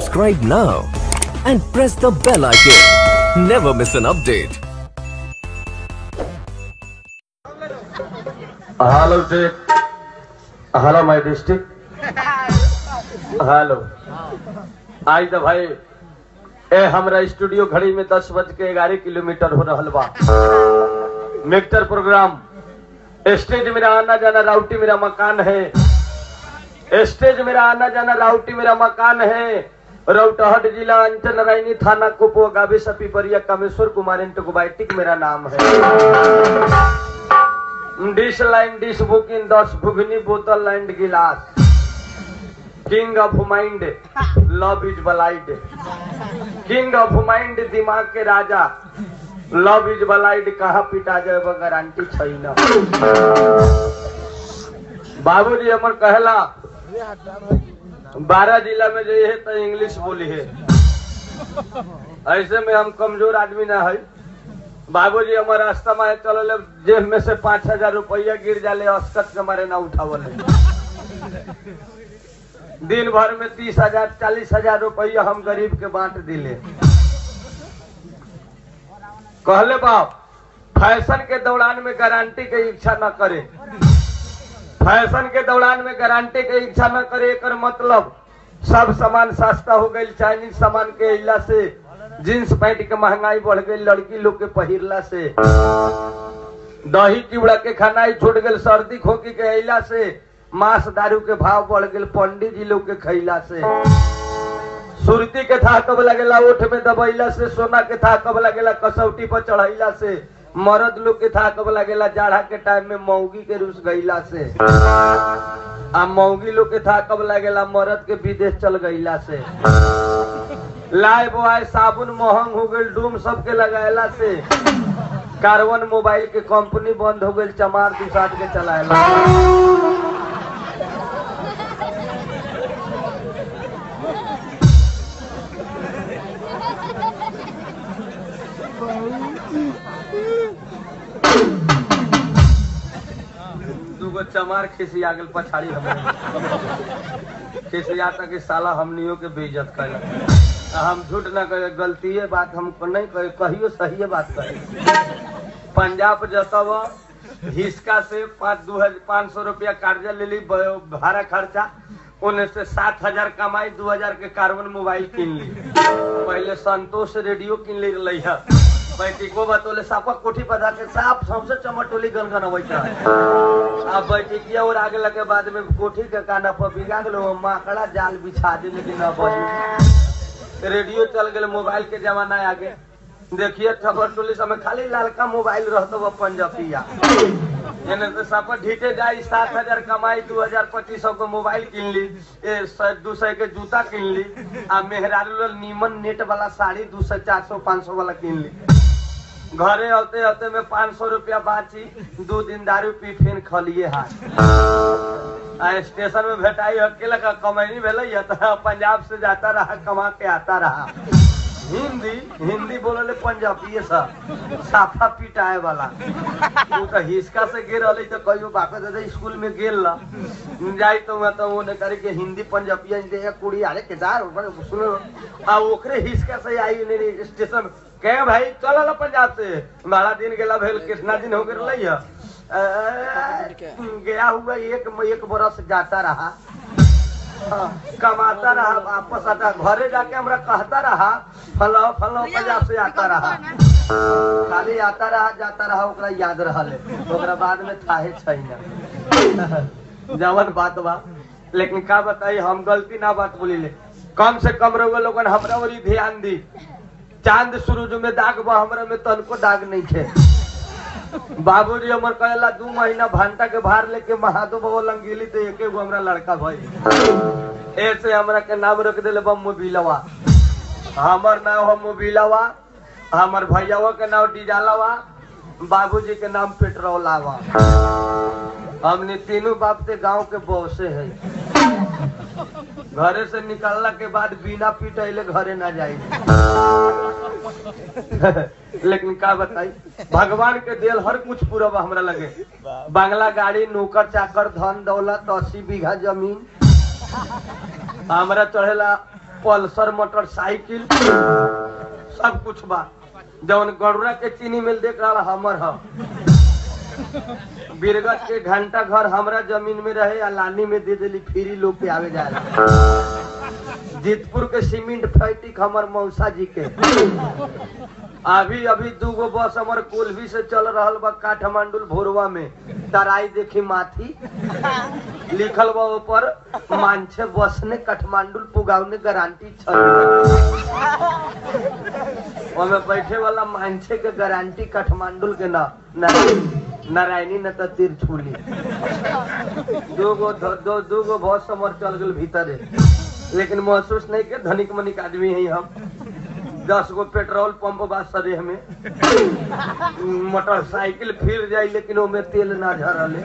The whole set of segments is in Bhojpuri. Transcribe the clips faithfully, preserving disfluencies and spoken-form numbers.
Subscribe now and press the bell icon. Never miss an update. Hello, Dick. Hello, my district. Hello आज तो भाई ए हमरा स्टूडियो घड़ी में दस बज के ग्यारह किलोमीटर हो रहा बा। मिक्टर प्रोग्राम स्टेज मेरा आना जाना राउटी मेरा मकान है। स्टेज मेरा आना जाना राउटी मेरा मकान है। रौटहट जिला अंचल नारायणी थाना कुपो गाबे सपी परिया कामेश्वर कुमार इंटोबाइटिक मेरा नाम है। डिश लाइन डिश बुकिंग दस भुगनी बोतल एंड गिलास। King of mind love is blind. King of mind दिमाग के राजा लव इज ब्लाइंड। कहा पिटा जाए वो गारंटी छैना। बाबूजी हमर कहला बारह जिला में जो है तो इंग्लिश बोली है। ऐसे में हम कमजोर आदमी ना है। बाबूजी हमारे रास्ता में चलो जेब में से पांच हजार रुपया गिर जाले अस्कत के मारे ना उठावल। दिन भर में तीस हजार चालीस हजार रुपया हम गरीब के बांट दिले। कहले बाप फैशन के दौरान में गारंटी के इच्छा न करे। फैशन के दौरान में गारंटी के इच्छा न करे एकर मतलब सब सामान सस्ता हो गई। चाइनीज सामान के अइला से जींस पैंट के महंगाई बढ़ गई। लड़की लोग के पहिरला से दही चिवड़ा के खानाई छूट गई। सर्दी खोखी के अइला से मांस दारू के भाव बढ़ गए। पंडित जी लोग के खैला से सुरती के था कब लगेला ओठ में दबैला से। सोना के था कब लगेला कसौटी पर चढ़ैला से। मर्द लोग के था कब लगेला जाड़ा के टाइम में मौगी के रूस गईला से। आ मौगी लोग के था कब लगेला मर्द के विदेश चल गईला से। लाए बोआए साबुन महंग हो गई डूम सबके लगायला से। कार्बन मोबाइल के कंपनी बंद हो गई चमार दुसाट के चलाएला। चमार खिसिया गल पछाड़ी खिसिया तक साला हमनियों के बेइज्जत कर। हम झूठ न कहे गलती है बात हमको नहीं कहे कहियो सही है बात कहे। पंजाब जतब हिस्का से पाँच दो हजार पाँच सौ रुपया कर्जा ले ली भाड़ा खर्चा। उन्हें से सात हजार कमाई दो हजार के कार्बन मोबाइल किन ली। पहले संतोष रेडियो किन ली रही है। बैठको बतौले सापा कोठी पर जाके साफ सबसे चमटोली गनगन अवैता अब बैठकिया और आगे लगे बाद में कोठी के काना पर बिगा गलो माकड़ा जाल बिछा दे लेकिन न बजी। रेडियो चल गए मोबाइल के जमाना आगे। देखिए चमटोली समय खाली लालका मोबाइल रहता वो पंजाबिया तो सापा ढीटे जाए सात हजार कमाई दो हजार पच्चीस सौ को मोबाइल किन ली। दो सौ के जूता किन ली। आ मेहरारू नीमन नेट वाला साड़ी दो सौ चार सौ पाँच सौ वाला किन ली। घरे होते होते में पाँच सौ रुपया बाची दो दिन दारू पी फिर खलिए हाथ। आ स्टेशन में भेटाई अकेला का कमैनी भेल तो पंजाब से जाता रहा कमा के आता रहा। हिंदी हिंदी बोले पंजाबी सब साफा पिटाए वाला। वो तो हिस्का से गिर रही तो कहियो बापे दादा स्कूल में गेल जाई तो मतलब वो करे के हिंदी पंजाबी कुड़ी अरे केदार सुनो आ ओकरे हिस्का से आई स्टेशन के भाई चल पंजाब से बारह दिन गेला भेल कितना दिन हो गए गया हुआ एक एक बरस जाता रहा कमाता रहा वापस आता घरे जाके हमरा कहता रहा फलो फलो पंजाब से आता रहा। खाली आता रहा जाता रहा ओकरा याद रहा ओकरा बाद में थाहे छैना जवन बात बा। लेकिन का बताई हम गलती ना बात बोली ले। कम से कम रहुआ लोगन हमरा ओरी ध्यान दी। चांद सूरज में दाग बा हमरा में तनको दाग नहीं थे। बाबूजी हमर कहला दू महीना भांटा के भार लेके महादो बाबा लंगीली तो एके गो हमरा लड़का भाई ऐसे हमरा के नाम रख देले बम मोबिलवा। हमर नाम हम मोबिलवा। हमर भैयावा के नाम डीजालवा। बाबूजी के नाम पेट्रोलावा। हमने तीनों बाप से गांव के बौसे है। घरे से निकलला के बाद बिना पीटैले घरे ना जाए। लेकिन का बताई भगवान के दिल हर कुछ पूरा हमरा लगे। बंगला गाड़ी नौकर चाकर धन दौलत अस्सी बीघा जमीन हमरा चढ़ेला पल्सर मोटरसाइकिल सब कुछ बा। जौन गरुड़ा के चीनी मिल देख रहा हमर ह। बीरगंज के घंटा घर हमरा जमीन में रहे आ लानी में दे दिली फ्री लोग के आवे जाए। जीतपुर के सीमेंट फैक्ट्री हमर मौसा जी के। अभी अभी दूगो बस हमर कोल्भी से चल रहा बा काठमांडू भोरवा में। तराई देखी माथी लिखल बा ऊपर मांझे बस ने काठमांडू पुगावने गारंटी छल। बैठे वाला मांझे के गारंटी काठमांडू के ना नारायणी न तो तिरछुली। दूगो दो दूगो बहुत समर चल गए भीतर है, लेकिन महसूस नहीं के धनिक मनिक आदमी है हम। दस गो पेट्रोल पंप बा सरे हमें मोटरसाइकिल फिर जाए लेकिन वो में तेल ना झरले।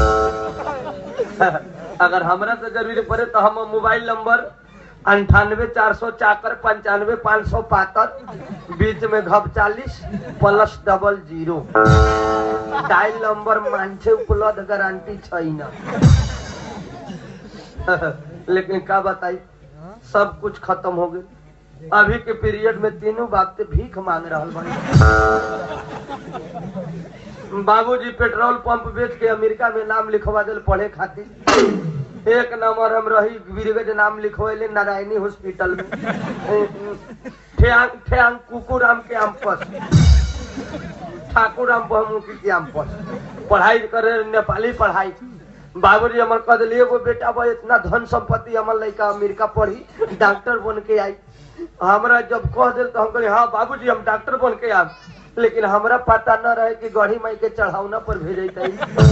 अगर हमरा से जरूरी पड़े तो हम मोबाइल नंबर अंठानवे चार सौ चाकर पंचानवे पाँच सौ पातर बीच में घब चालीस plus double zero dial number मानछे उपलब्ध गारंटी छैना। लेकिन का बताई सब कुछ खत्म हो गए। अभी के पीरियड में तीनों बाप से भीख मांग रहा बाबूजी पेट्रोल पंप बेच के अमेरिका में नाम लिखवा दिल पढ़े खातिर। एक नंबर हम रही बीरगंज नाम लिखवाइले नारायणी हॉस्पिटल में ठेयांग ठेयांग कुकुराम कैंपस ठाकुराम बहुमुखी कैंपस पढ़ाई करे नेपाली पढ़ाई। बाबूजी हमार कह दिली एगो बेटा बा इतना धन संपत्ति हमार लड़का अमेरिका पढ़ी डॉक्टर बन के आई। हमरा जब कह दिल तो हम कहली हाँ बाबूजी हम डॉक्टर बन के आब, लेकिन हमरा पता न रहे कि गढ़ी माई के चढ़ावना पर भेजे।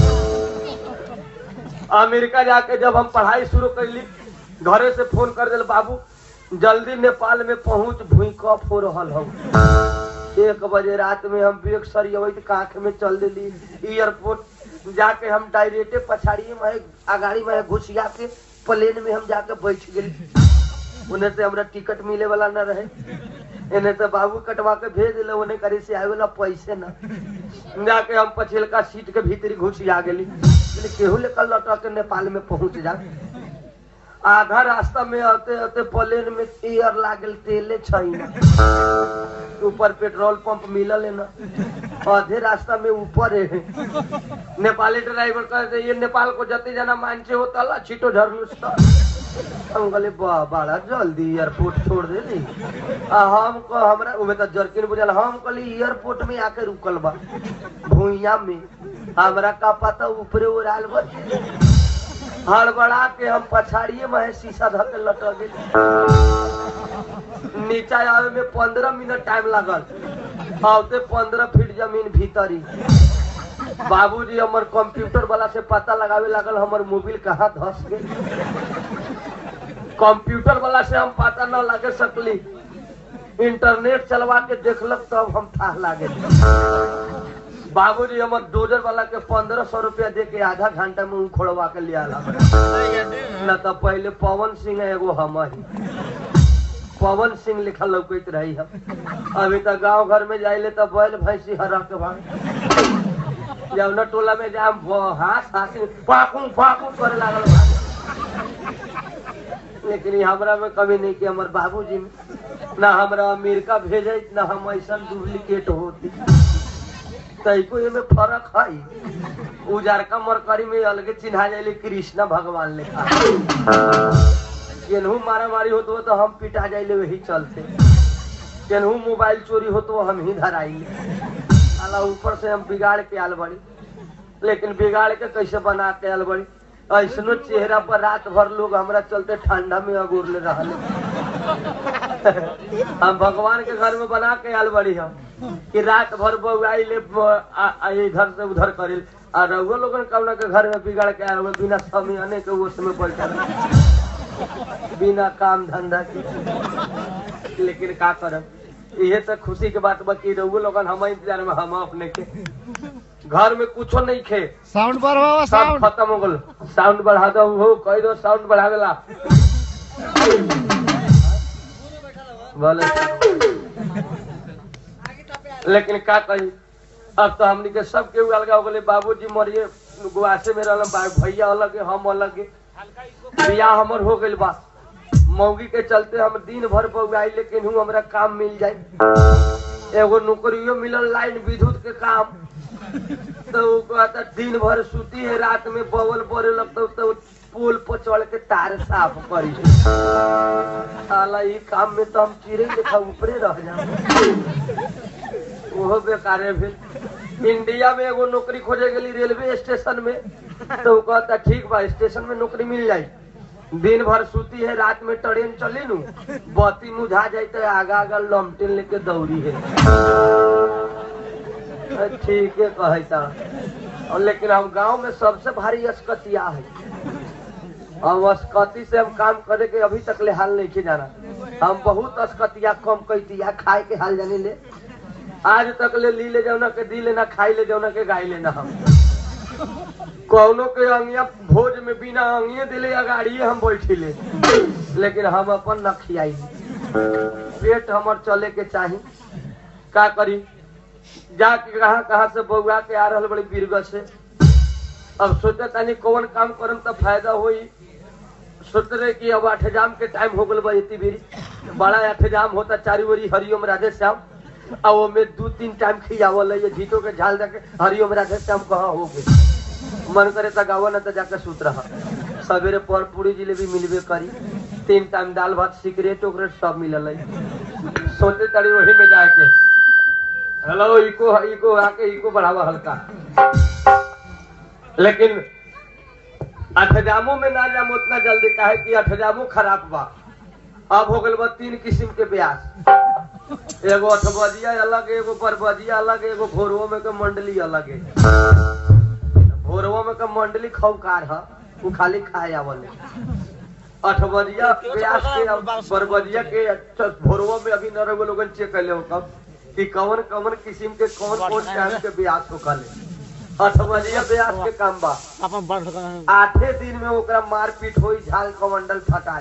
अमेरिका जाके जब हम पढ़ाई शुरू कैली घरे से फोन कर दिल बाबू जल्दी नेपाल में पहुंच भूकंप हो रहा हो। एक बजे रात में हम बेग सरियत कांख में चल दिली एयरपोर्ट जाके हम डायरेक्टे पछाड़ी में अगाड़ी में घुसिया के प्लेन में हम जाके बैठ गए। उन्हें से हमरा टिकट मिले वाला न रहे, इन्हें से बाबू कटवा के भेज दिले। उन्हें करे से आए वाला पैसे न जाके हम पछिलका सीट के भीतरी घुसिया गेली। केहू लेकर लौटा के नेपाल में पहुंच जा। आधा रास्ता में आते आते प्लेन में एयर लागल तेले छैना, ऊपर पेट्रोल पंप मिलल है ना, आधे रास्ता में ऊपर है। नेपाली ड्राइवर कहते ये नेपाल को जते जाना मानचे होता ला छिटो झरनुस। हम कहले बड़ा जल्दी एयरपोर्ट छोड़ दे। हम को हमरा उमे तो जर्किन बुझल। हम कहली एयरपोर्ट में आके रुकल बा भुइया में, हमरा का पता ऊपरे उड़ाल बा। हड़बड़ा के हम पछाड़िए में शीशा धके लटक गए। नीचा आवे में पंद्रह मिनट टाइम लागल, आते पंद्रह फीट जमीन भीतरी। बाबूजी हमर कंप्यूटर वाला से पता लगावे लागल हमर मोबाइल कहाँ धस गए। कंप्यूटर वाला से हम पता न लगे सकली, इंटरनेट चलवा के देखलक तब तो हम था लागे। बाबूजी हमर डोजर वाला के पंद्रह सौ रुपया दे के आधा घंटा में खोड़वा के लिया न। तो पहले पवन सिंह एगो हम ही पवन सिंह लिखल लौकत रही हम। अभी तक गांव घर में जाइले तो बैल भैंसी हरा के भाग जब न टोला में जाम हाथ हाथी पाकू पाकू करे लागल। लेकिन हमरा में कभी नहीं कि हमारे बाबूजी में ना हमरा अमेरिका भेजे ना हम ऐसा डुप्लीकेट होती। तैको ये में फर्क है। उजारका मरकरी में अलगे चिन्हा जाए कृष्णा भगवान लिखा। केनहू मारा मारी हो तो हम पिटा जाइले वही चलते। केनहू मोबाइल चोरी हो तो हम ही धराइले। अला ऊपर से हम बिगाड़ के आल बड़ी, लेकिन बिगाड़ के कैसे बना के आल बड़ी। ऐसनो चेहरा पर रात भर लोग हमरा चलते ठंडा में अगोरले रहले। हम भगवान के घर में बना के आल बड़ी हम कि रात भर बउआई ले इधर से उधर करे। और रउआ लोगन कौना के घर में बिगाड़ के आल बिना समय आने के वो समय बैठल बिना काम धंधा के। लेकिन का करब ये तो खुशी के बात बा कि रउआ लोगन हम इंतजार में हम अपने के घर में कुछो नहीं खे। साउंड बढ़ावा, साउंड खत्म हो गल। साउंड बढ़ा दो हो कह दो साउंड बढ़ावेला बोले। लेकिन का कही अब तो हमनी के सब के अलगा हो गए। बाबूजी मरिए गुआसे में रहल, भैया अलग हम अलग, बियाह हमर हो गइल बा। मौगी के चलते हम दिन भर बउआई, लेकिन हूँ हमरा काम मिल जाए। एगो नौकरियों मिलल लाइन विद्युत के काम, तो वो कहता दिन भर सूती है, रात में बवल बड़े लगता तो पुल पर चढ़ के तार साफ करी। साला ये काम में तो हम चिड़ै लेखा ऊपरे रह जाए, वो बेकार है। फिर इंडिया में एगो नौकरी खोजे गई रेलवे स्टेशन में, तो कहता ठीक बा स्टेशन में नौकरी मिल जाये, दिन भर सूती है, रात में ट्रेन चली नू, बत्ती मुझा जाये तो आगा आगा लमटेन लेके दौड़ी है। ठीक है कहता। और लेकिन हम गांव में सबसे भारी अस्कतिया है, हम अस्कती से हम काम करे के अभी तक ले हाल नहीं के जाना। हम बहुत अस्कतिया कम कहतिया, खाए के हाल जाने ले आज तक ले ली ले जाओ ना के दी लेना, खाई ले जाओ ना के गाय लेना। हम कौनो के अंगिया भोज में बिना अंगिये दिले अगाड़िए हम बैठी ले, लेकिन हम अपन न खियाई, पेट हमर चले के चाही। का करी जाके कहाँ कहाँ से बउआ के आ रहा बड़ी बीरगज से। अब सोचे तानी कौन काम करम तो फायदा होई। सोच रहे कि अब अठजाम के टाइम हो गल बा, इतनी बीरी बड़ा अठजाम होता चारी ओरी हरिओम राधे श्याम, और वो में दो तीन टाइम खियावल ये झीटो के झाल जाके हरिओम राधे श्याम कहाँ हो गए। मन करे तो गावा न तो जाकर सुत रहा। सवेरे पर पूरी जिलेबी मिलबे करी, तीन टाइम दाल भात सिगरेट उगरेट सब मिलल है। सोचे तड़ी वही में जाके हेलो इको इको आके इको बढ़ावा हल्का। लेकिन अठजामों में ना जाम उतना जल्दी, काहे कि अठजामो खराब बा। अब हो गल बा तीन किस्म के ब्यास, एगो अठबजिया अलग, एगो बरबजिया अलग, एगो भोरवो में के मंडली अलग है। भोरवो में का मंडली खौकार है, वो खाली खाए आवल। अठबजिया ब्यास के बरबजिया के भोरवो में अभी न रहो लोगन चेक कर ले कब कि कौन कौन किस्म के कौन कौन टाइम के ब्यास हो कले। अठबजिया ब्यास के काम बा आठे दिन में ओकरा मारपीट होई, झाल कमंडल फटा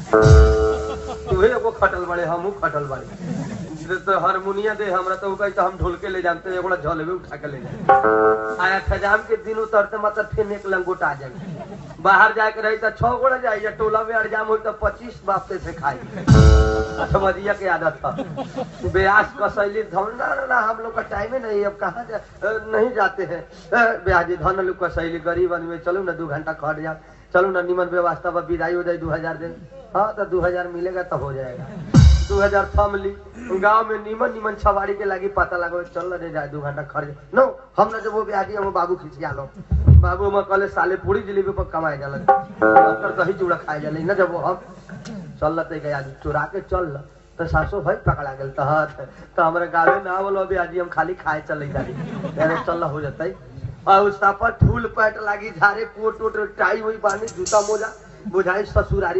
जाए। तुहे एगो खटल बड़े, हमू खटल बड़े। तो हारमोनिया दे हमरा तो कही तो हम ढोल के ले जानते, एगोड़ा झलवे उठा के ले जाए। आया खजाम के दिन उतरते मतलब फिर एक लंगोट आ जाए। बाहर जाके रही तो छह गोड़ा जाए, या टोला में अड़जाम हो तो पच्चीस बापते से खाई। अठबजिया के आदत था। ब्यास कसैली धन ना, ना हम लोग का टाइम ही नहीं, अब कहाँ जा, नहीं जाते हैं ब्याजी धन लोग कसैली गरीब आदमी, चलो ना दो घंटा खट जाओ, चलो ना निमन व्यवस्था पर विदाई हो जाए, दो हजार दिन। हाँ तो दो हजार मिलेगा तो हो जाएगा। दो हजार थम ली, गाँव में नीमन नीमन छवाड़ी के लगी पता लगा, चल रहे जाए दो घंटा खर्च नो हम ना जब वो ब्याजी हम बाबू खिंचिया लो, बाबू में कल साले पूरी जिलेबी पर कमाए जाला, दही चूड़ा खाए जाला ना। जब वो हम चल रहे चुरा के चल तो सासो भाई पकड़ा गल तो हमारे गाँव ना बोलो ब्याजी हम खाली खाए चले जाए, चल हो जाता है। और उस पर फूल पैट लागी, झारे कोट वोट टाई हुई बानी, जूता मोजा बुझाई ससुरारी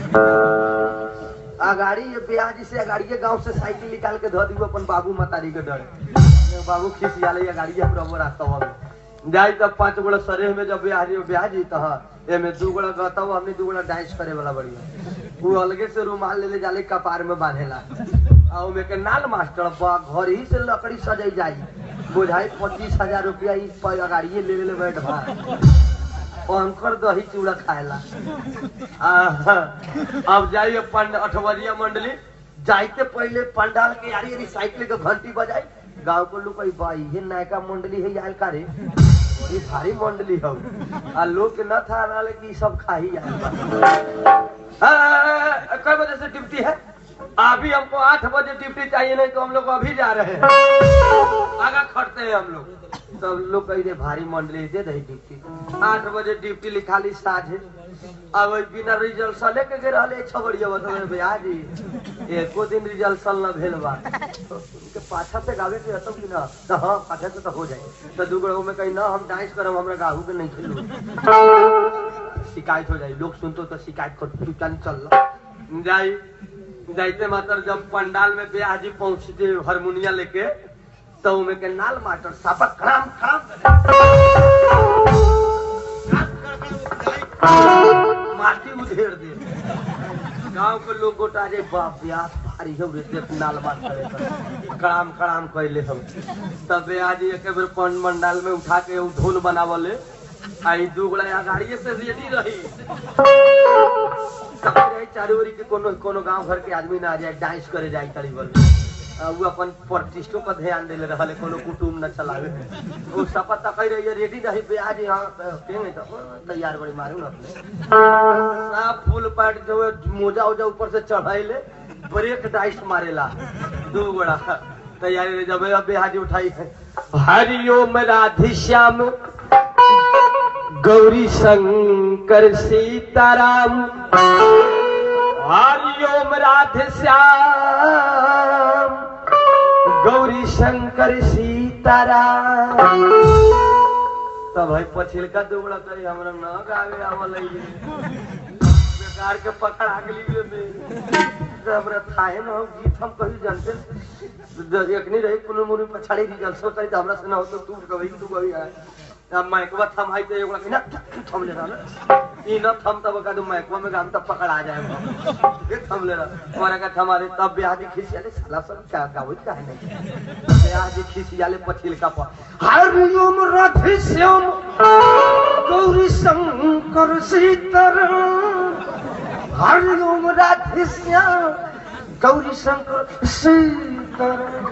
जाए। अगाड़ी ये ब्याज से अगाड़ी गांव से साइकिल निकाल के धो दी अपन बाबू मतारी के डर, बाबू खिसिया ले अगाड़ी हम रास्ता में जाई तब पांच गोड़ा सरे में जब ब्याज ब्याज एमे दू गोड़ा गता हमने दू गोड़ा डांस करे वाला बढ़िया, वो अलगे से रुमाल ले ले जाले कपार में बांधेला। आ ओमे के नाल मास्टर बा घर ही से लकड़ी सजाई जाई, बुझाई पच्चीस हजार रुपया इस पर अगाड़ी ले ले बैठ भाई अंकर दही चूड़ा खाएला। अब जाइए अठबजिया मंडली, जाइते पहले पंडाल के यारी यारी साइकिल के घंटी बजाई, गाँव को लोग भाई ये नयका मंडली है यार का रे, ये भारी मंडली है। आ लोग के न था ना कि सब खा ही जाए। कई बजे से ड्यूटी है? अभी हमको आठ बजे ड्यूटी चाहिए, नहीं तो हम लोग अभी जा रहे हैं, आगा खड़ते हैं हम लोग। तो लोग कही भारी मंडली दे दे ड्यूटी, आठ बजे ड्यूटी लिखा ली साझे। अब बिना रिजल्ट लेके गए रहे छबड़िया बता भैया जी एको दिन रिजल्ट न भेल बा, तो उनके पाछा से गावे के रहता कि ना, तो हाँ पाछा से तो हो जाए। तो दूगो में कही ना हम डांस करम, हमरा गाहू के नहीं खेलू, शिकायत हो जाए। लोग सुनते तो शिकायत कर चल जाई। जाते मात्र जब पंडाल में ब्याजी पहुंचते हारमोनिया लेके, तो उनमें के नाल मास्टर सापा खराम खराम माटी उधेर दे। गांव के लोग गोटा जे बाप ब्यास भारी हो रे, नाल मास्टर खराम खराम कहले हम। तब ब्याजी एक बेर पंडाल में उठा के धुन बनावले, आई दुगला या गाड़िए से रेडी रही चारू ओरी के कोनो कोनो गांव घर के आदमी ना आ जाए डांस करे जाए तड़ी बोल वो अपन प्रतिष्ठों पर ध्यान देले रहले कोनो कुटुम न चलावे वो सपत तकई रही रेडी रही पे आज यहां केंगे तो तैयार बड़ी मारू ना सब फुल पैट जो मोजा ओजा ऊपर से चढ़ाइले ब्रेक डाइस मारेला दो बड़ा तैयारी जब अबे हाजी उठाई है हरिओम राधे श्याम गौरी शंकर सीताराम हरिओम राधे श्याम गौरी शंकर सीताराम तब भाई पछिलका दुगड़ा करी हमरा न गावे आवल बेकार के पकड़ आगली में हमरा थाहे न गीत हम कभी जानते एक नहीं रही पुनः मुनि पछाड़ी दी जलसो करी हमरा से ना हो तो तू कभी तू कभी आ अब माइकवा थम हाई तो एगोला कि ना थम ले रहा ई न थम तब का दो माइकवा में गाम तब पकड़ आ जाएगा ये थम ले रहा और का थमारे तब ब्याह दी खिसियाले साला सब क्या गावई काहे नहीं ब्याह दी खिसियाले पछिलका पर हरिओम राधे श्याम गौरी शंकर सीताराम हरिओम राधे श्याम गौरी शंकर सीताराम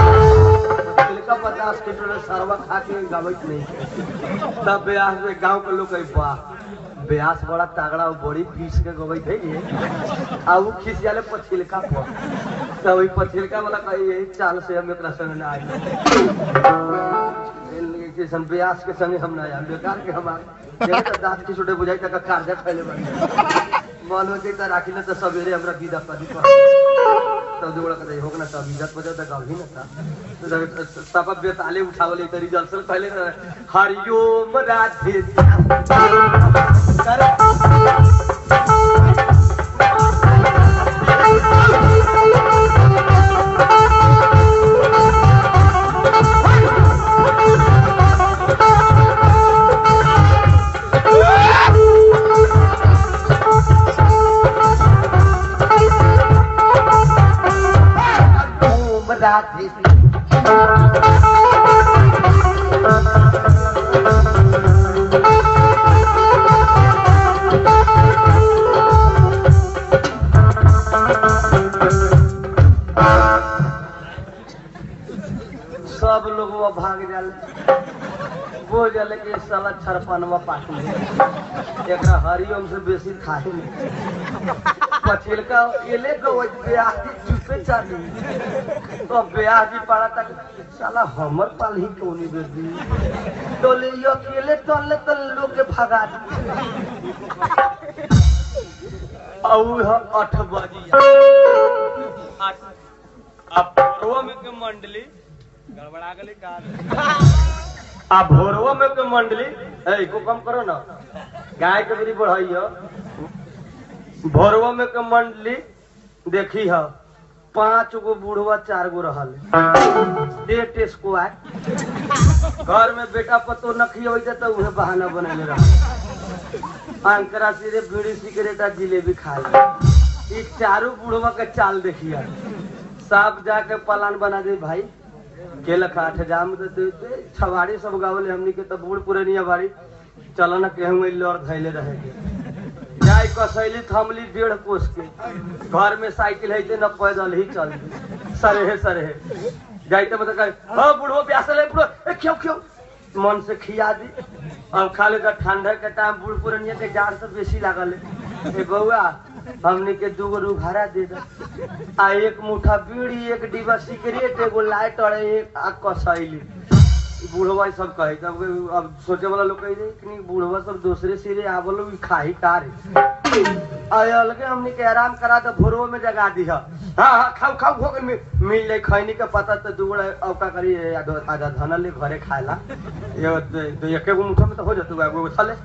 पचास किलो सरवा खा के गावत नहीं तब ब्याह में गांव के लोग बा ब्यास बड़ा तागड़ा बड़ी पीस के गवत है आ उ खिसियाले पछिलका पर तब वही पछिलका वाला कही यही चाल से हम एकरा संग ना आए के सन ब्यास के संग हम ना आए बेकार के हम आए तो दांत की छोटे बुझाई तक कार्य फैले बन मालूम के त राखी न त सवेरे हमरा विदा कर दी तब जोड़ा करे होग ना तब इज्जत बजा त गाव ही न था सब बेताले उठावले तरी जलसल पहले हरिओम राधे राधे सब लोग वो भाग जाले वो जाले के साला छरपनवा पाट में एकरा हरिओम से बेसी खाए नहीं पछिलका एले गवत ब्याह की चुपे चाली तो ब्याह जी पड़ा तक साला हमर पाल ही कोनी बेदी तो ले यो अकेले तले तल लोग के भगा दी औ आठ बजी अब भोरवा में के मंडली गड़बड़ा गेले का आ भोरवा में के मंडली ए को कम करो ना गाय के बड़ी बढ़ाइयो भोरवा में के मंडली देखी है पांच गो बूढ़वा चार गो रहल डेट स्क्वायर घर में बेटा पतो न खियबै त उहे बहाना बनैले रह अंकरा सीधे बीड़ी सिगरेट आ जिलेबी खा ले ई चारों बूढ़वा के चाल देखिए साफ जाके पलान बना दे भाई के लखा आठ जाम दे छवाड़ी सब गावले हमनी के त बूढ़ पुरानिया बाड़ी चलो न केहू लड़ धैले रहेगे जाय कसैली थमली डेढ़ कोस के घर में साइकिल है न पैदल ही चल सरेहे सरेहे जाइते मतलब हाँ बुढ़ो प्यासल है बुढ़ो क्यों क्यों मन से खिया दी अब खाली का ठंडा के टाइम बूढ़ पुरानिया के जाड़ से बेसी लागल है बउआ हमने के दूगो रुघारा दे दे आ एक मुठा बीड़ी एक डिब्बा सिगरेट एगो लाइट और एक आ कसैली बूढ़वा सब कहे तब अब सोचे वाला लोग कहे कि बूढ़वा सब दूसरे सिरे आवलो खाही कार आय अलगे हमने के आराम करा तो भोरवा में जगा दी है हाँ हाँ खाओ खाओ भोग मिल जाए खैनी के पता तो दुगड़ा औका करी आधा धन ले घरे खाएला एक एगो मुठा में तो हो जाते एगो थले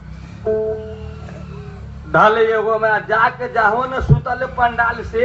ढाले एगो में जाके जाहो न सुतले पंडाल से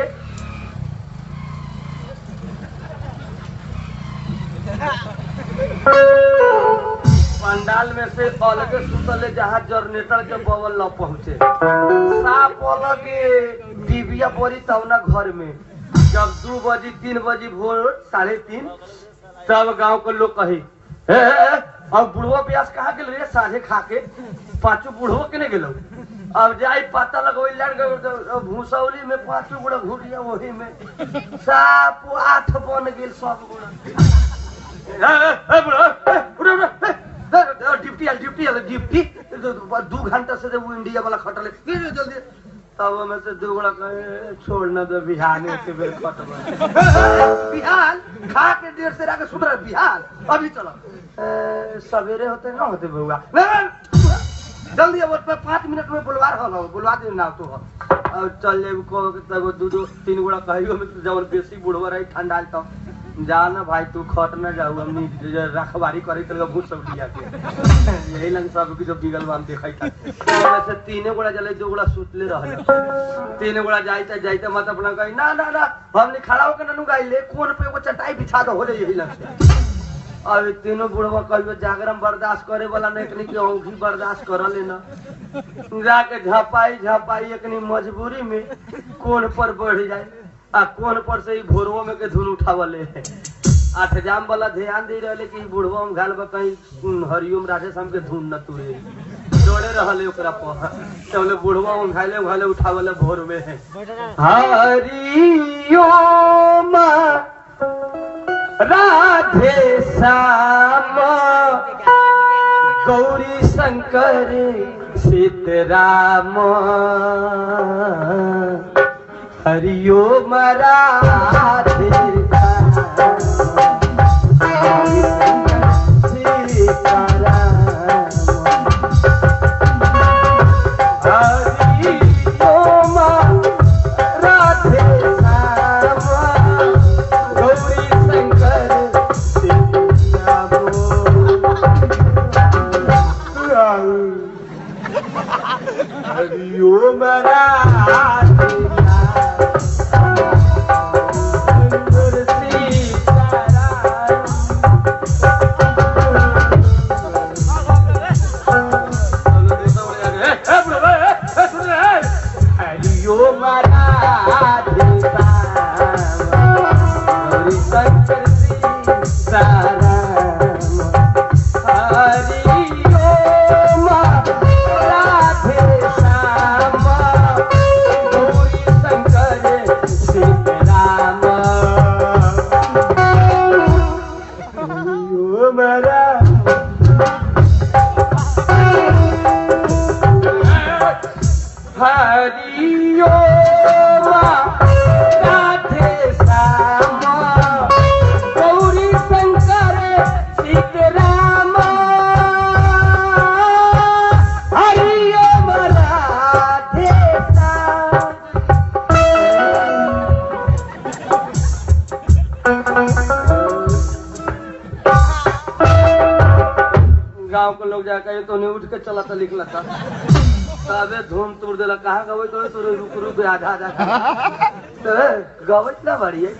पंडाल में से अलगे सुतले जहाँ जनरेटर के बवल न पहुँचे साफ अलगे डिबिया बोरी तब न घर में जब दो बजी तीन बजी भोर साढ़े तीन तब गांव के लोग कही अब बुढ़वा प्यास कहा गेल रे साझे खा के पांचों बुढ़वा के नहीं गेलो अब जाई पता लगो लड़ भूसौली में पांचों गुड़ा घुटिया वही में साप आठ बन गेल सब गुड़ा ए बुढ़वा डिप्टी आल डिप्टी आल डिप्टी दो घंटा से वो इंडिया वाला खटले जल्दी तब में से दो गुड़ा कहे छोड़ना दो बिहार से बेर खटल बिहार खा के देर से राके सुधर बिहार अभी चलो सवेरे होते ना होते बउआ जल्दी अब पाँच मिनट में बुलवा रहा हूँ बुलवा दे ना तो अब चल जाए को तब दो दो तीन गुड़ा कहियो में जब बेसी बुढ़वा रही ठंडा तो जा ना भाई तू खट ना जाऊ हमनी रखवारी करे तो भूत सब लिया के यही लंग सब की जो बिगल बाम देखाई था वैसे तीने गुड़ा जले दो गुड़ा सुतले रहले तीने गुड़ा जाइते जाइते मत अपना कही ना ना ना हमने खड़ा होकर ननु गाइले कोन पे वो चटाई बिछा दो होले यही लंग से अब तीनों बुढ़वा कहियो जागरम बर्दाश्त करे वाला नहीं एकनी के औंधी बर्दाश्त कर लेना जाके झपाई झपाई एकनी मजबूरी में कोन पर बढ़ जाए आ कोन पर से भोरवो में के धुन उठावले आठ जाम वाला ध्यान दे रहले कि बुढ़वा में घाल कहीं हरिओम राधे शाम के धुन न तुरे जोड़े रहले ओकरा पर तबले बुढ़वा में घाले घाले उठावले भोर में है हरिओम राधे श्याम गौरी शंकर सीताराम हरिओम राधे हरिओम राधे गांव के लोग जाकर तो नहीं उठ के चला था लिखला था तबे धूम तोड़ देला कहाँ गवे तो तो रुक रुक आधा आधा तो गवे ना बड़ी है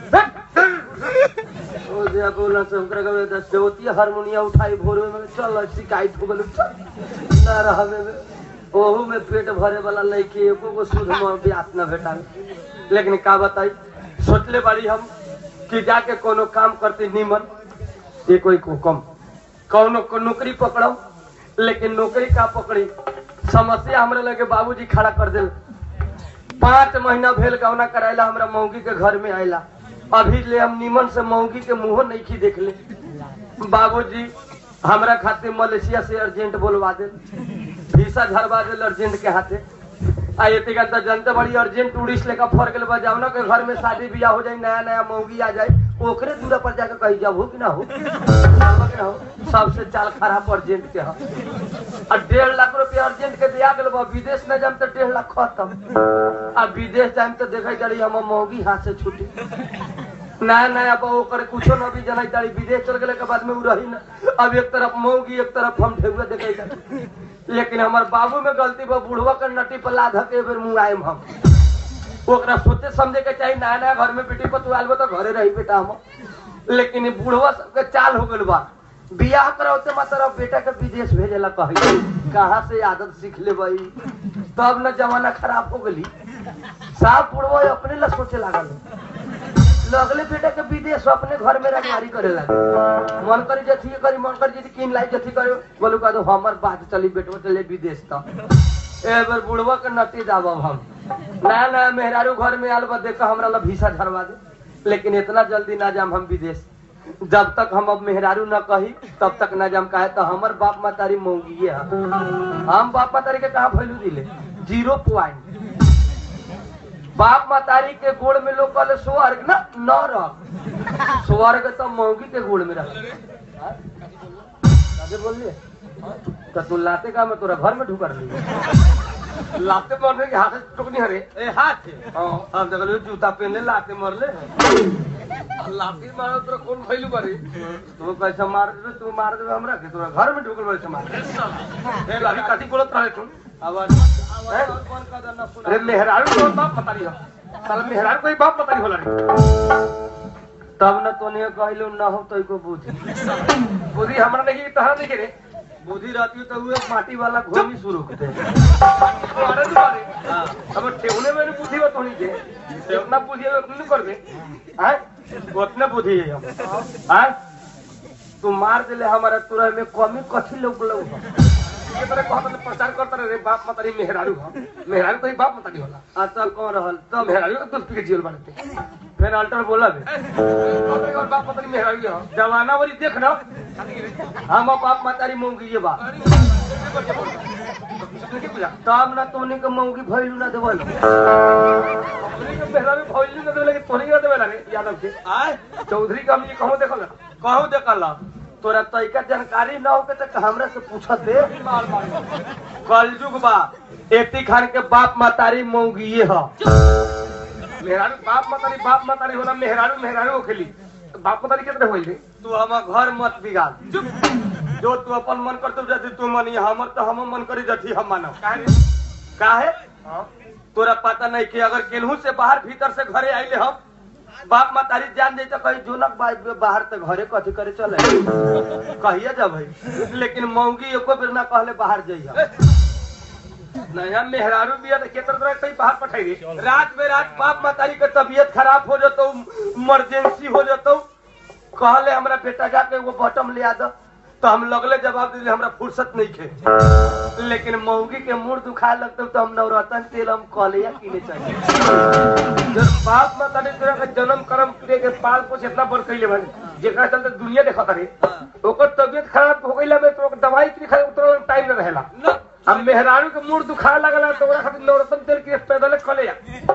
ओ जे बोला सब कर गवे दस देवती हारमोनिया उठाई भोर में चल शिकायत हो गेल ना रहबे ओहू में पेट भरे वाला लइके एको को सुध में ब्यास ना भेटा लेकिन का बताई सोचले बाड़ी हम कि जाके कोनो काम करते निमन ये कोई को कम कौनो को नौकरी पकड़ो लेकिन नौकरी का पकड़ी समस्या हमरे लगे बाबूजी खड़ा कर दिल पांच महीना भेल गौना करायला हमरा मौगी के घर में आयला अभी ले हम निमन से मौगी के मुंह नहीं की देख ले बाबूजी हमरा खातिर मलेशिया से अर्जेंट बोलवा दे वीसा झरवा दे अर्जेंट के हाथे आ ये तो जनता बड़ी अर्जेंट टूरिस्ट लेकर फर के बजाओ ना के घर में शादी ब्याह हो जाए नया नया मौगी आ जाए ओकरे दूरा पर जाकर कही जाओ हो कि ना हो हो सबसे चाल खराब अर्जेंट के है डेढ़ लाख रुपया अर्जेंट के दिया गल विदेश न जाम तो डेढ़ लाख खत्म आ विदेश जाम तो देखे जारी हम मौगी हाथ से छूटी नया नया बहू करे कुछो न भी जना जारी विदेश चल गए के बाद में उ रही ना अब एक तरफ मौगी एक तरफ हम ढेउआ देखे जारी लेकिन हमार बाबू में गलती बा बुढ़वा के नटी पर लाध के बेर मुंह आएम हम ओकरा सोचे समझे के चाहिए नया नया घर में बेटी पर तू आल तो घरे रही बेटा हम लेकिन बुढ़वा सबके चाल हो गल बा बियाह कराते मात्र बेटा के विदेश भेजेला कही कहाँ से आदत सीख ले भाई तब न जमाना खराब हो गली साफ बुढ़वा अपने ला सोचे लागल लगले बेटा के विदेश अपने घर में रखवारी करे लगे मन करी जथी करी मन करी जथी किन लाई जथी करे बोलू का तो हमर बात चली बेटवा चले विदेश त ए बार बुढ़वा के नटी दाबब हम नया नया मेहरारू घर में आल बा देख हमरा ला वीसा झरवा दे लेकिन इतना जल्दी ना जाम हम विदेश जब तक हम अब मेहरारू न कही तब तक न जाम काहे तो हमर बाप मातारी मौगी है हम बाप मातारी के कहा वैल्यू दिले जीरो पॉइंट बाप मातारी के गोड़ में लोग कहले स्वर्ग ना न रह स्वर्ग तो मौगी के गोड़ में रह बोलिए तो तू लाते का मैं तोरा घर में ढुकर ली लाते मरने के हाथ से टुकनी हरे ए हाथ हां हम देख लो जूता पहनले लाते मरले लाते मारो तोरा कौन भइलू करे तू कैसे मार दे तू मार दे हमरा के तोरा घर में ढुकल बड़े से मार ए लाली काती बोलत रहे तू आवाज कौन का ना सुना अरे मेहरारू तो बाप पता नहीं साला मेहरारू कोई बाप पता नहीं होला रे तब न तोने कहलो ना हो तो को बुद्धि बुद्धि हमरा नहीं तहरा नहीं रे बुद्धि रहती तो वो माटी वाला घोमी शुरू करते अरे तुम्हारे हां अब ठेवने में बुद्धि बत होनी के उतना बुद्धि उतना कर दे हैं उतना बुद्धि है हम हैं तू मार देले हमारा तुरह में कमी कथी लोग लोग के तरह कहत तो प्रचार करता रे बाप मातारी मेहरारू हम मेहरारू तो ही बाप मातारी होला असल कौन रहल तो मेहरारू के दोस्त के जीवन बनते फिर अल्टर बोला बे और बाप मातारी मेहरारू हो जवाना वाली देख ना हम बाप मातारी मौगी ये बा तब ना तोनी के मौगी भइलू ना देवल तोनी के मेहरारू भइलू ना देवल के तोनी के देवल रे यादव के आय चौधरी का हम ये कहूं देखल कहूं देखल तोरा तैका जानकारी ना होके तो हमरा से पूछत दे कलयुग बा एती खान के बाप मातारी मौगिए ह मेहरारू बाप मातारी बाप मातारी होला मेहरारू मेहरारू होखेली बाप मातारी केतरे होइल तू हमर घर मत बिगाड़ चुप जो तू अपन मन करतो जति तू मानी हमर तो हम मन करी जति हम मानो काहे काहे तोरा पता नहीं कि अगर केनहू से बाहर भीतर से घरे आइले हम बाप मातारी जान दे तो कहीं जुनक बाहर तक घरे कथी करे चले कहिए जब भाई लेकिन मौगी एको बेर ना कहले बाहर जाइए नया मेहरारू बिया के तरह कहीं बाहर पठाई रे रात में रात बाप मातारी के तबीयत खराब हो जातो इमरजेंसी हो जातो कहले हमरा बेटा जाके वो बटम ले आ दो तो हम लगले जवाब दिले हमरा फुर्सत नहीं खे लेकिन मौगी के मुंह दुखाए लगते तो हम नवरत्न तेल हम कहलिया किने चाहिए जब बाप मातारी तोरा के जन्म कर्म करे के पाल पोष इतना बड़ कइले बने जेकरा चलते दुनिया देखत रे ओकर तबीयत खराब हो गइला में तो दवाई के खाए उतना टाइम न रहेला हम मेहरारू के मुंह दुखाए लगला तो ओकरा खातिर नवरत्न तेल के पैदल खलेया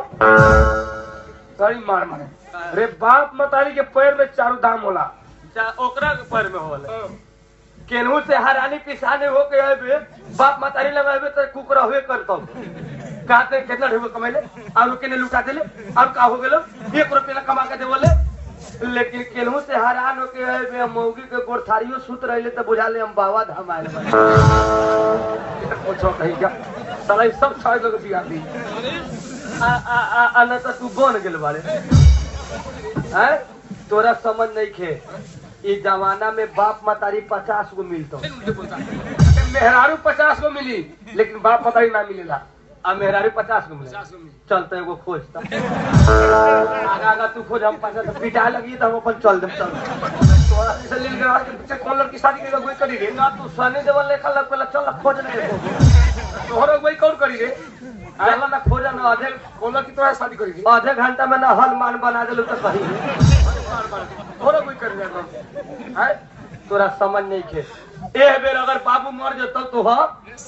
सही मार मारे रे बाप मातारी के पैर में चारू धाम होला ओकरा के पैर में होला केनहू से हरानी किसाने हो के आबे बाप मातारी लगाबे तो कुकरा हुए करतो काते कितना ढेबो कमाइले और केने लुटा देले और का हो गेलो एक रुपया कमा के देवले लेकिन केनहू से हरान हो के आबे मौगी के गोरथारियो सुत रहले त बुझाले हम बावा धाम आइल बा पूछो कहीं क्या साला सब छाय लोग बिया दी आ आ आ न त तू बन गेल बारे हैं तोरा समझ नहीं खे इस जमाना में बाप मातारी पचास गो मिलतो मेहरारू पचास गो मिली लेकिन बाप मातारी ना मिलेला अब मेहरारू पचास गो मिले चलते एगो खोजता आगा आगा तू खोज हम पास पिटा लगी तो हम अपन चल दे चल तोरा से लिल के के पीछे कौन लड़की शादी के कोई करी रे ना तू सनी देवल लेखा लग पहले चल खोज नहीं तोहरा कोई कौन करी रे आला ना खोजा ना आधे कौन लड़की तोरा शादी करी रे आधे घंटा में ना हल मान बना देलू तो सही तोरा कोई कर देगा है तोरा समझ नहीं खे ए बेर अगर बाबू मर जतो तो ह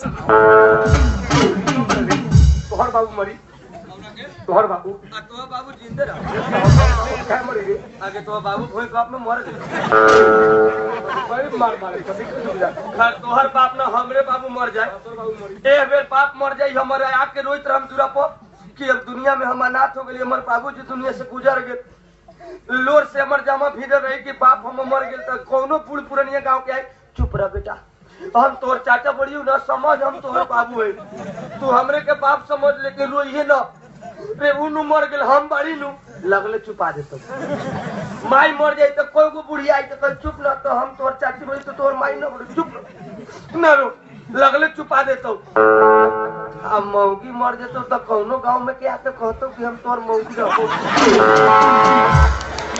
तोहर बाबू मरी तोहर बाबू आ तोहर बाबू जिंदे रह काय मरी रे आगे तोहर बाबू भोई कप में मर गए बड़ी मार मारे कभी खैर तोहर बाप ना हमरे बाबू मर जाए तोहर बाबू मरी ए बेर बाप मर जाई हमरे आके रोइत रहम दूरा पर कि अब दुनिया में हम अनाथ हो गेली हमर बाबू जी दुनिया से गुजर गए लोर से हमर जमा भीड़ रही कि बाप हम मर गेल त कोनो बूढ़ पुरानिया गांव के आए चुप रह बेटा हम तोर चाचा बड़ियो ना समझ हम तोहर बाबू है तू हमरे के बाप समझ लेकिन रोइए ना रे उनु मर गेल हम बाड़ी नु लगले चुपा देतो माई मर जाई त कोई को बुढ़िया आई त कल चुप ना तो हम तोर चाची बड़ी तो तोर माई ना बड़ी चुप ना रो लगले चुपा देतो अब मौगी मर जेतो त कोनो गांव में के आके कहतो कि हम तोर मौगी रहो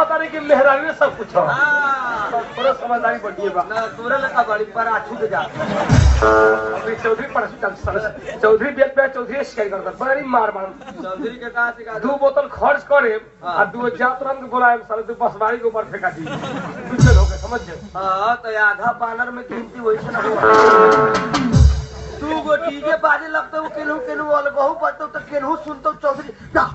कहता नहीं कि मेहरानी में सब कुछ हो। हाँ थोड़ा समझदारी बढ़िए बा ना तोरे लगा बड़ी पर आछू के जा अभी चौधरी पर चौधरी बेट पे चौधरी शिकायत करता बड़ी मार मार चौधरी के कहा सिखा दो बोतल खर्च करे हाँ। और दो जातरन के बोलाए साले तू बस बारी के ऊपर फेंका दी कुछ लोग समझ जाए। हाँ तो आधा बानर में गिनती वैसे ना हुआ तू गो डीजे बाजे लगते हो केनहू केनहू वाले बहु बजते तो केनहू सुनते हो चौधरी ना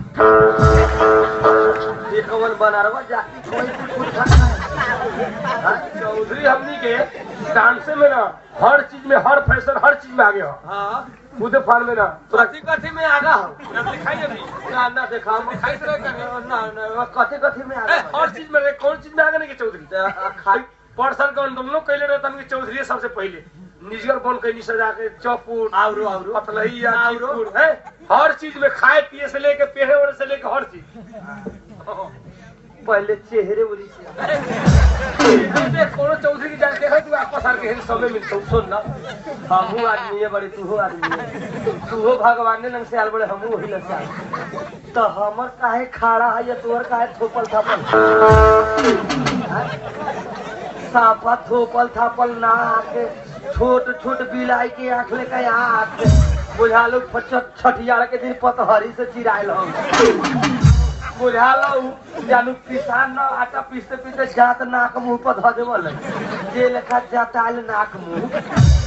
ये कवन बनारवा जाती कोई कुछ खाता है। चौधरी हमनी के डांसे में ना हर चीज में हर फैशन हर चीज में आगे हो हाँ खुद फान में ना कथी कथी में आगा हो दिखाई अभी ना ना देखा हम खाई तरह ना ना कथी कथी में आगा हो हर चीज में कौन चीज में आगे नहीं के चौधरी तो खाई पर्सन का तुम लोग कहले रहता कि चौधरी सबसे पहले निजगर बन के सजा के चौपुर आवरो आवरो पतलहिया आवरो। चिरकुट है हर चीज में खाए पिए से लेके पहने ओढ़े से लेके हर चीज पहले चेहरे उरी से कोनो चौधरी की जाके देखो तू आपस आर के समय मिलतो सुन ना हमहू आदमी है बड़े तूहो आदमी है तूहो भगवान ने लंग से आल बड़े हमहू वही लंग से आल तो हमर काहे खाड़ा है या तोहर काहे थोपल थापल साफा थोपल थापल ना आके छोट छोट बिलाई के आँख ले के आँख बुझा लो छठियार के दिन पतहरी से चिरायल हम बुझा लो जानू पिसान न आटा पीसते पीसते जात नाक मुंह पर धो देवल जे लेखा जाताल नाक मुंह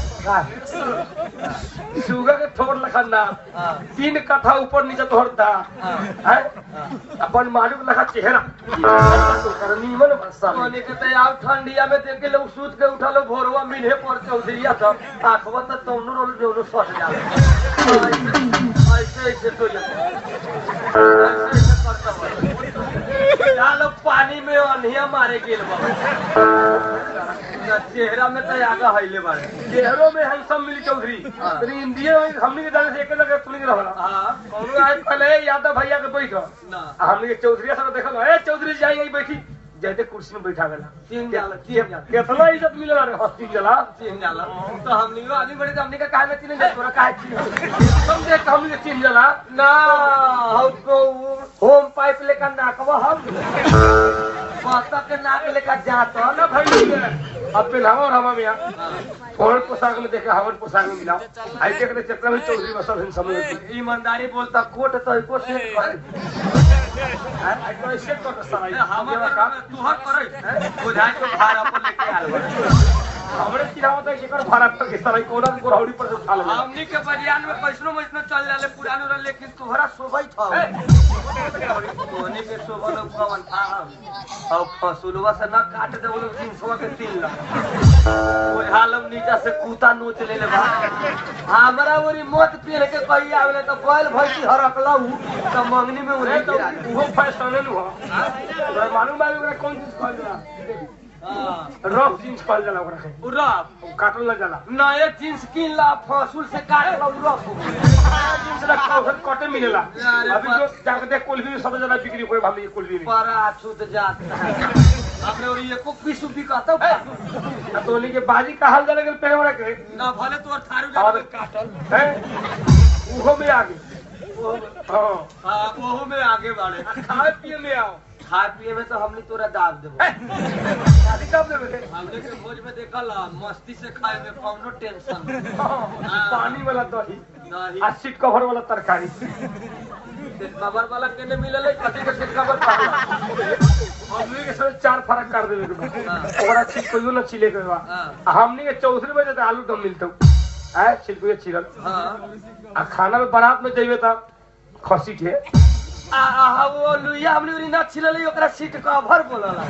सुगा के ठोर लखा ना तीन कथा ऊपर नीचे तोहर दा है अपन मालिक लखा चेहरा नीमन भाषा कोने के ते आव ठंडिया में देख के लोग सूत के उठा लो भोरवा मिले पर चौधरिया तो आखवा तो तौनो रोल जोनो सट जावे ऐसे ऐसे तो ऐसे ऐसे करता है डालो पानी में अनिया मारे गेल बाबा चेहरा में तो आगा हइले बारे चेहरों में हम सब मिली चौधरी तेरी इंडिया में हमनी के जाने से एक लगे तुनी के रहला हां कौनो आए पहले यादव भैया के बैठो ना हमनी के चौधरी सब देखल ए चौधरी जाई गई बैठी जैसे कुर्सी में बैठा गेला तीन जाला तीन जाला कितना इज्जत मिलला रे हस्ती जला तीन जाला तो हमनी को आदमी बड़े हमनी का काहे में तीन जाला तोरा काहे तीन समझे हमनी के तीन जला ना हमको होम पाइप लेकर नाकवा हम माता के नाक लेकर जाता ना भाई अब पहनावा और हवा में आ फोन पोशाक में देखा हवन पोशाक में मिला आई देख ले चक्कर में चौधरी बसल हम समझ ईमानदारी बोलता कोट तो को से आई तो ऐसे तो सराई हमर तू हर करे बुझाई तो भाड़ा पर लेके आल बा हमरे चिरावत है जेकर भाड़ा पर के सराई कोना गोरौड़ी पर से उठा ले हमनी के बरियान में कैसनो मैसनो चल जाले पुरानो रह लेकिन तोहरा शोभा था कोने के शोभा लोग कवन था और फसुलवा से न काट दे वो लोग तीन सौ के तीन लाख वो हालम नीचा से कूता नोच ले ले बा हमरा ओरी मत पीर के कही आवेले तो बैल भैंसी हरकला हूं तो मंगनी में उन्हें तो वो फैशन है नु तो मालूम है ओकरा कौन चीज कहल जाला हां रफ जींस कहल जाला ओकरा के रफ काटल ना जाला नए जींस किन ला फसुल से काट ला रफ हो गई जींस ला कौन कटे मिलेला अरे अभी जो जाके देख कोल्ही में सब जना बिक्री कोई भाभी कोल्ही में पर अछूत जाता है अपने और ये को पीसू भी कहता आ तोनी के बाजी का हाल जाला के पहले वाला के ना भले तोर थारू जाके काटल है उहो में आगे हां हां ओहो में आगे बढ़े खाए पिए में आओ खाए पिए में तो हमने तोरा दाब देबो शादी कब देबे हमने के भोज में देखल मस्ती से खाए में कौनो टेंशन पानी वाला दही नहीं आ सीट कवर वाला तरकारी कवर वाला केने मिलले कथि के सीट कवर पाला हमनी के सब चार फर्क कर देबे के बा ओकरा छी कोइयो न छिले के बा हां हमनी के चौधरी बजे त आलू दम मिलतो आ छिलकुए छिलल हां आ खाना में बारात में जइबे त खसी के आ आ वो लुइया हमने उरी न छिलले ओकरा सीट कवर बोलला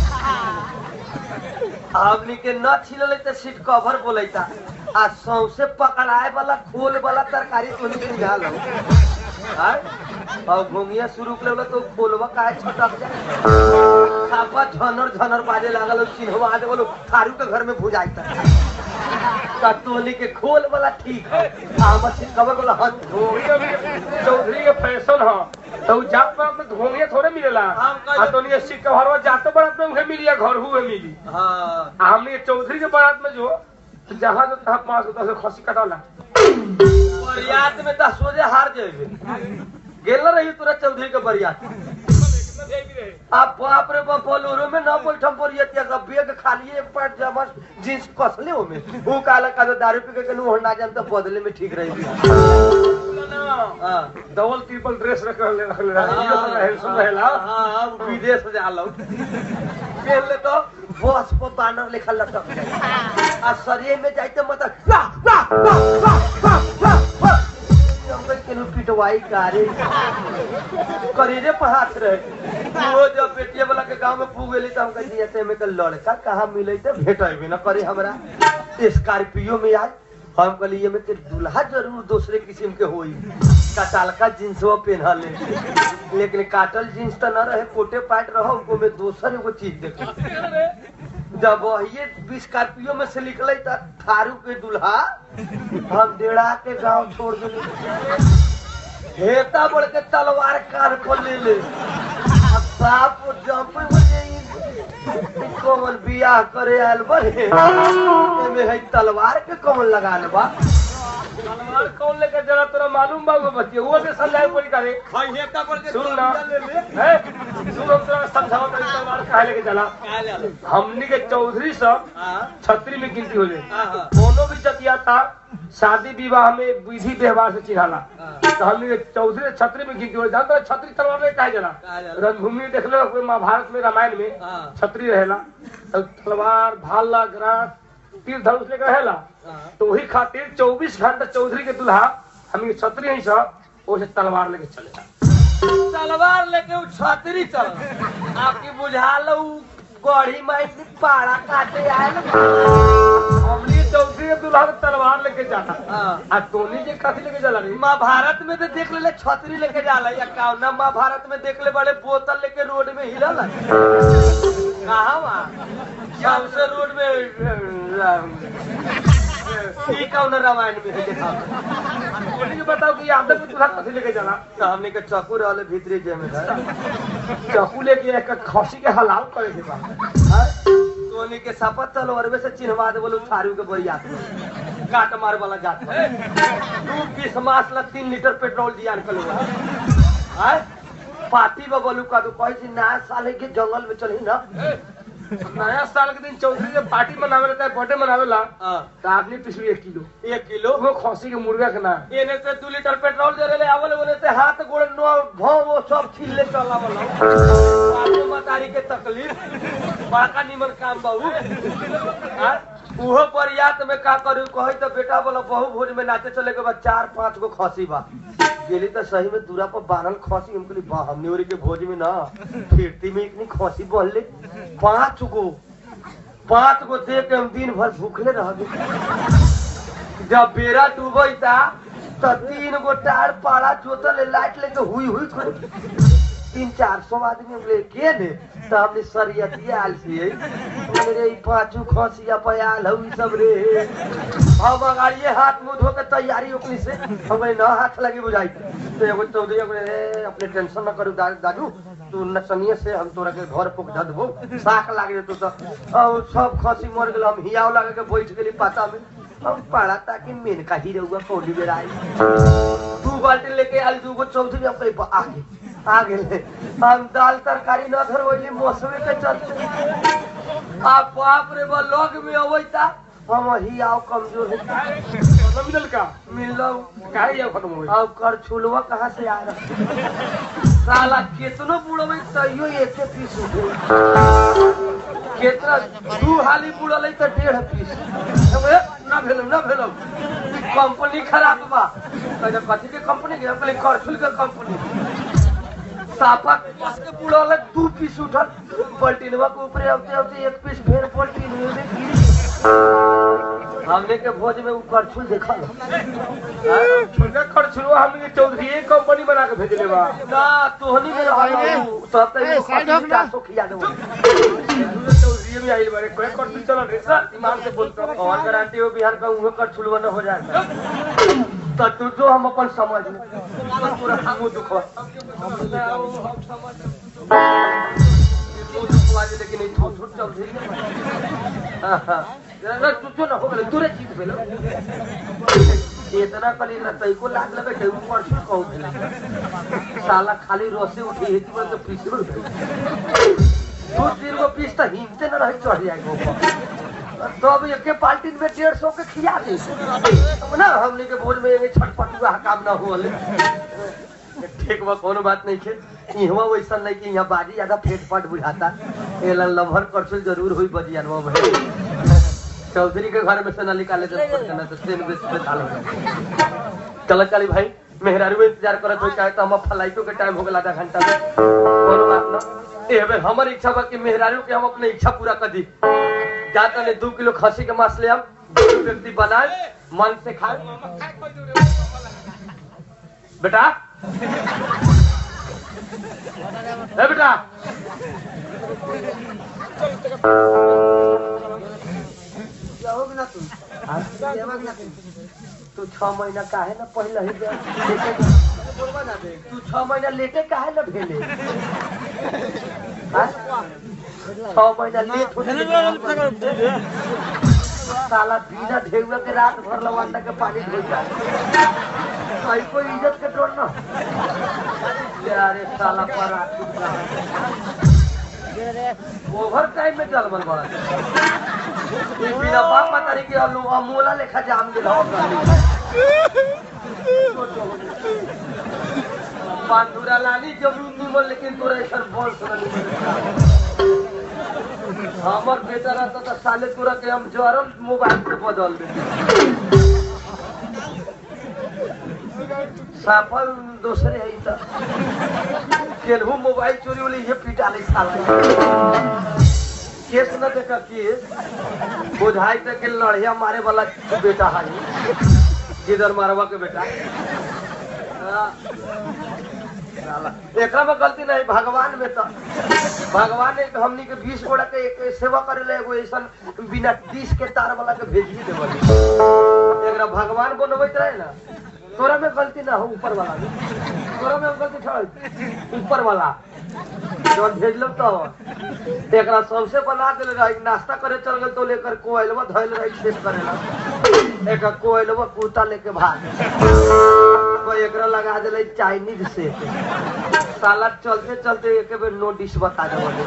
हमनी के न छिलले त सीट कवर बोलैता आ सौसे पकड़ाए वाला खोल वाला तरकारी तो नहीं बुझाल हां और घुंगिया शुरू कर लेला तो खोलवा काहे छटक जाए खापा झनर झनर बाजे लागल चिन्हवा दे बोलो थारू के घर में भुजाइता कतोली के खोल वाला ठीक है हमर सीट कवर वाला हट चौधरी के फैशन ह तो जात पर में घोंगे थोड़े मिलेला आ तो नहीं सीट कवर जातो बारात में उहे मिलिया घर हुए मिली हां हमनी के चौधरी के बारात में जो तो जहां जो तहां पास होता से खसी कटाला बरियात में त सोजे हार जेबे गेल रही तोरा चौधरी के बरियात आप बाप रे बाप बोलोरो में ना बैठम पड़िए त्या सब बेग खाली एक पैंट जमा जींस कसले हो में वो काला का दारू पी के कनु होना जान तो बदले में ठीक रही हां डबल ट्रिपल ड्रेस रख ले रख ले हैंडसम रहेला हां विदेश से आलो पहन ले तो बस पर बैनर लिखल लटक जाए आ शरीर में जाइते मतलब ला ला ला ला हमके केनु पिटवाई कारे करेरे पर हाथ रहे वो जब बेटिया वाला के गांव में पूग गेली त हम कहि ऐसे में के लड़का कहां मिले त भेटैबे न करे हमरा स्कॉर्पियो में आए हम कहली ये में के दूल्हा जरूर दूसरे किस्म के होई काटल का जींसवा पहना ले लेकिन काटल जींस त न रहे कोटे पैंट रहो उनको में दूसर एगो चीज देखो जब ये स्कॉर्पियो में से निकले त थारू के दूल्हा हम डेढ़ा के गांव छोड़ दिले हेता बढ़ के तलवार कान पर ले ले बाप जंप कौन बियाह करे आयल बड़े में है तलवार के कौन लगाने बा तलवार कौन लेकर जरा तोरा मालूम बा वो बच्चे वो के समझाए पड़ी करे भाई हेता बढ़ के सुन ना है सुन हम तोरा समझाओ तो तलवार काहे लेके चला हमनी के चौधरी सब छतरी में गिनती होले दोनों भी जतिया था शादी विवाह में विधि व्यवहार से चिन्हाला तो हमने चौधरी छतरी में गिनती हो जानते छतरी तलवार में काहे जला रणभूमि में देख लो महाभारत में रामायण में छतरी रहेला तलवार भाला ग्रास तीर धनुष लेकर रहेला तो वही खातिर चौबीस घंटा चौधरी के दूल्हा हम छतरी ही सब वो तलवार लेके चले तलवार लेके वो छतरी चल आपकी बुझा लो गढ़ी माई पाड़ा काटे आए हमनी चौधरी के दूल्हा तलवार लेके जाता आ टोनी के कथी लेके जाला रे महाभारत में तो देख ले छतरी लेके जाला या कावना महाभारत में देख ले बड़े बोतल लेके रोड में हिला ला कहां वहां सबसे रोड में ई कौन रामायण में देखा टोनी के बताओ कि यादव के दूल्हा कथी लेके जाला हमने के चाकू रहले भीतरी जे में चाकू लेके एक खसी के हलाल करे के बा टोनी के सपत तलवार में से चिन्हवा दे बोलो थारू के बरिया काट मार वाला जात दू बीस मास ला तीन लीटर पेट्रोल दियान कलवा हां पार्टी में बोलू का तो कहि ना साले के जंगल में चली ना नया साल के दिन चौधरी के पार्टी मनावे रहता है बर्थडे मनावेला तो आदमी पिछली एक किलो एक किलो वो खसी के मुर्गा के ना एने से दो लीटर पेट्रोल दे रहे आवल बोले से हाथ गोड़ नो भौ वो सब छिले चला वाला बाबू मतारी के तकलीफ बाका निमन काम बाबू हां उहो परियात में का करू कहि तो बेटा बोला बहु भोज में नाचे चले के बाद चार पांच गो खसी बा गेली तो सही में दूरा पर बारल खसी हम कहली बा हमने ओरी के भोज में ना फिरती में इतनी खसी बोलले पांच गो पांच गो दे के हम दिन भर भूखले रह गए जब बेरा डूबैता तो तीन गो टार पाड़ा जोतल लाइट लेके हुई हुई कर तीन चार सौ आदमी हम ले के ने तो हमने सरियतिया आल से मेरे पांचू खसिया पयाल हउ सब रे हम अगाड़िए हाथ मुंह धो के तैयारी ओकनी से हमें ना हाथ लगी बुझाई तो एगो चौधरी रे अपने टेंशन ना करू दादू तू नचनिए से हम तोरा के घर पुक ध देबो साख लाग जेतो तो और सब खसी मर गेल हम हियाव लगा के बैठ गेली पाता में हम पड़ा ताकि मेन का ही रहूगा कोली बेर आई दू बाल्टी लेके आल दूगो चौधरी अपने आगे आगे ले हम दाल तरकारी न धरवैली मौसमी के चलते आ बाप रे बा लग में अबैता हम ही आओ कमजोर है मिलल का मिललो काहे या खत्म होई अब कर छुलवा कहां से आ रहा साला कितनो बुढ़वे तइयो एके पीस उठे कितना दू हाली बुढ़ले त डेढ़ पीस ना भेलो ना भेलो कंपनी खराब बा कहे कथि के कंपनी के अपने करछुल के कंपनी सापा कस के बुढ़ले दू पीस उठल पलटिनवा के ऊपर आते आते एक पीस फेर पलटिन में गिरी हमने के भोज में उ करछुल देखल हां छोटा करछुल हमने चौधरी एक कंपनी बना के भेजले बा ना तोहनी में रहल तब तक साइड हो ना खिया देबो चौधरी में आइल बारे कोई करछुल चल रे सर ईमान से बोलतो और गारंटी हो बिहार का उहो करछुल बना हो जाएगा तो तू जो हम अपन समझ में पूरा मुंह दुखवा हम समझ मुंह दुखवा लेकिन नहीं थोड़ थोड़ चल रही हां हां जरा तू जो ना हो गले दूरे चीज भेलो इतना कली ना तई को लाग लगे टेबल पर से कहू दिले साला खाली रोसे उठी हेती पर तो पीछे दो तीन को पीस तो हिमते न रही चढ़ जाएगा ऊपर तो अब एक पार्टी में डेढ़ सौ के खिया दे ना हमने के बोल में ये छटपटुआ काम ना हो ठीक बा कोनो बात नहीं खे इहवा वैसा नहीं कि यहाँ बाजी ज्यादा फेट फाट बुझाता एला लभर करछुल जरूर हुई बजियानवा भाई चौधरी के घर में से ना निकाले दस परसेंट तो सेन बेस पे थाल हो चल चली भाई मेहरारू इंतजार करत हो चाहे तो हम फ्लाइटो के टाइम हो गला आधा घंटा में कोनो बात ना ए बे हमर इच्छा बा कि मेहरारू के हम अपने इच्छा पूरा कर दी जाता ने दो किलो खसी के मांस ले हम दो व्यक्ति बनाए मन से खाए बेटा ए बेटा जाओगे ना तुम जाओगे ना तुम तू छह महीना काहे ना पहले ही बोलबा ना दे तू छह महीना लेटे काहे ना भेले छह महीना लेट हो साला बिना ढेउआ के रात भर लवांडा के पानी ढोल जाए भाई कोई इज्जत के तोड़ ना यारे साला पर ओवर टाइम में चल बन बड़ा बिना बाप बतारी के आलू अमोला लेखा जाम के लाओ पांडुरा लाली जरूर निमल लेकिन तोरा ऐसा बोल सुना हमर बेटा रहता तो साले तोरा के हम जरल मोबाइल पे बदल दे साफल दूसरे है इधर केलहू मोबाइल चोरी वाली ये पिटा ले साला केस न देखा केस बुझाई तक के लड़िया मारे वाला बेटा है जिधर मारवा के बेटा एकरा में गलती नहीं भगवान में तो भगवान ने हमनी के बीस गोड़ा के एक सेवा करे ले एगो ऐसन बिना तीस के तार वाला के भेजी देवली एकरा भगवान बनवैत रहे ना तोरा में गलती ना हो ऊपर वाला तोरा में गलती छोड़ ऊपर वाला जब भेजलो तो एकरा सबसे बना देले रही नाश्ता करे चल गए तो लेकर कोयलवा धइल रही खेत करेला एक कोयलवा कुत्ता लेके भाग तो एकरा लगा देले चाइनीज से साला चलते चलते एक बेर नोटिस बता देबो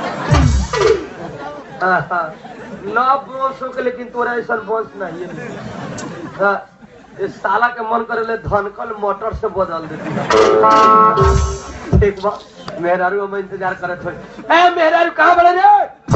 हां ना बोस हो के लेकिन तोरा ऐसा बोस नहीं है इस साला के मन करे ले धनकल मोटर से बदल देती ठीक बा मेहरारू हम इंतजार करत हो ए मेहरारू कहां बड़े रे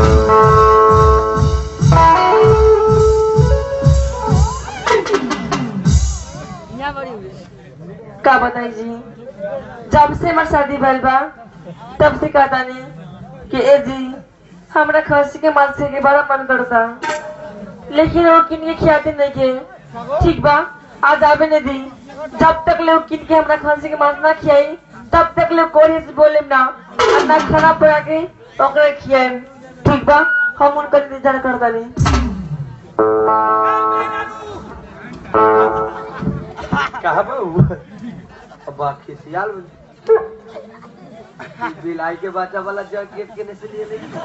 यहाँ बड़ी का बताई जी जब से हमार शादी भइल बा तब से कहता नहीं कि ए जी हमरा खसी के मांस के बड़ा मन करता लेकिन वो किन के खियाते नहीं के ठीक बा आज आवे नहीं दी जब तक लोग किन के हमरा खसी के मांस ना खियाई तब तक लोग कोरी से बोले ना ना खाना पड़ा के ओकरे खियाए ठीक बा हम उनका इंतजार करता नहीं कहा बाबू अब बाकी सियाल बिलाई के बच्चा वाला जग गेट के से लिए नहीं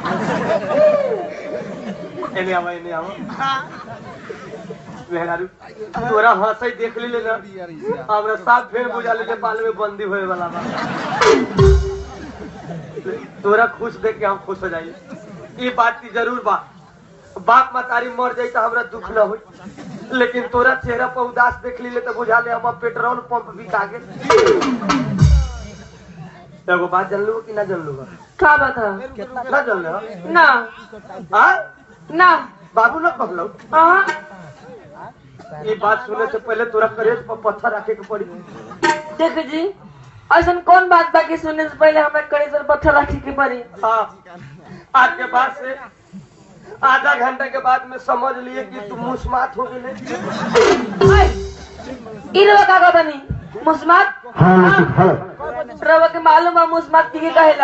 एने आवा एने आवा मेहरारू तोरा हंसई देख ली ले ना हमरा साथ फेर बुझा ले के पाल में बंदी होए वाला बा तोरा खुश देख के हम खुश हो जाइए ई बात की जरूर बा बाप मतारी मर जाई तो हमरा दुख ना होई लेकिन तोरा चेहरा पर उदास देख ली ले तो बुझा ले हम पेट्रोल पंप बिका के एगो बात जान लू कि ना जान लू का बात है ना जान ले ना हां ना बाबू ना कहलो हां ये बात सुनने से पहले तोरा करेज पर पत्थर रखे के पड़ी देख जी ऐसा कौन बात बाकी सुनने से पहले हमें करेज पर पत्थर रखे के पड़ी हां आज के बाद से आधा घंटा के बाद में समझ लिए कि तू मुस्मात हो गई इरवा का कहता नहीं मुस्मात रवा के मालूम है मुस्मात की कहेला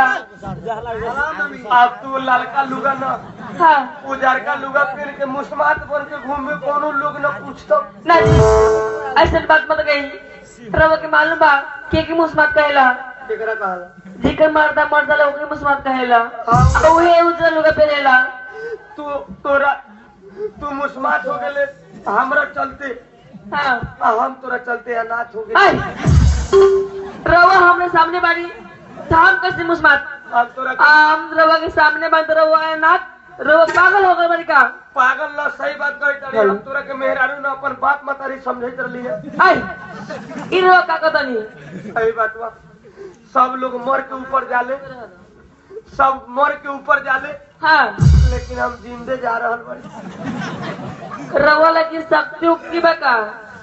अब तू लड़का लुगा ना हाँ उजार का लुगा पहन के मुस्मात बन के घूमे कोनो लोग न पूछतो ना जी ऐसा बात मत कही रवा के मालूम बा के की मुस्मात कहेला केकरा कहला जिकर मर्दा मर्दा लोग के मुस्मात कहेला ओहे उजर लुगा पहनेला तू तोरा तू मुस्मात हो गेले हमरा चलते हाँ आ, हम तोरा चलते अनाथ हो गए। ऐ, रवा हमने सामने बारी तो हम कैसे मुस्मात हम तोरा आम रवा के सामने बंद रवा है नाथ रवा पागल हो गए बड़ी का पागल ना सही बात कही तड़ी। हम तोरा के मेहरारू ना अपन बाप मतारी समझे रही है। ऐ इ रवा का कतनी सही बात बा। सब लोग मर के ऊपर जाले, सब मर के ऊपर जाले, हाँ लेकिन हम जिंदे जा रहल बानी। रवा लगी शक्ति उक्ति बका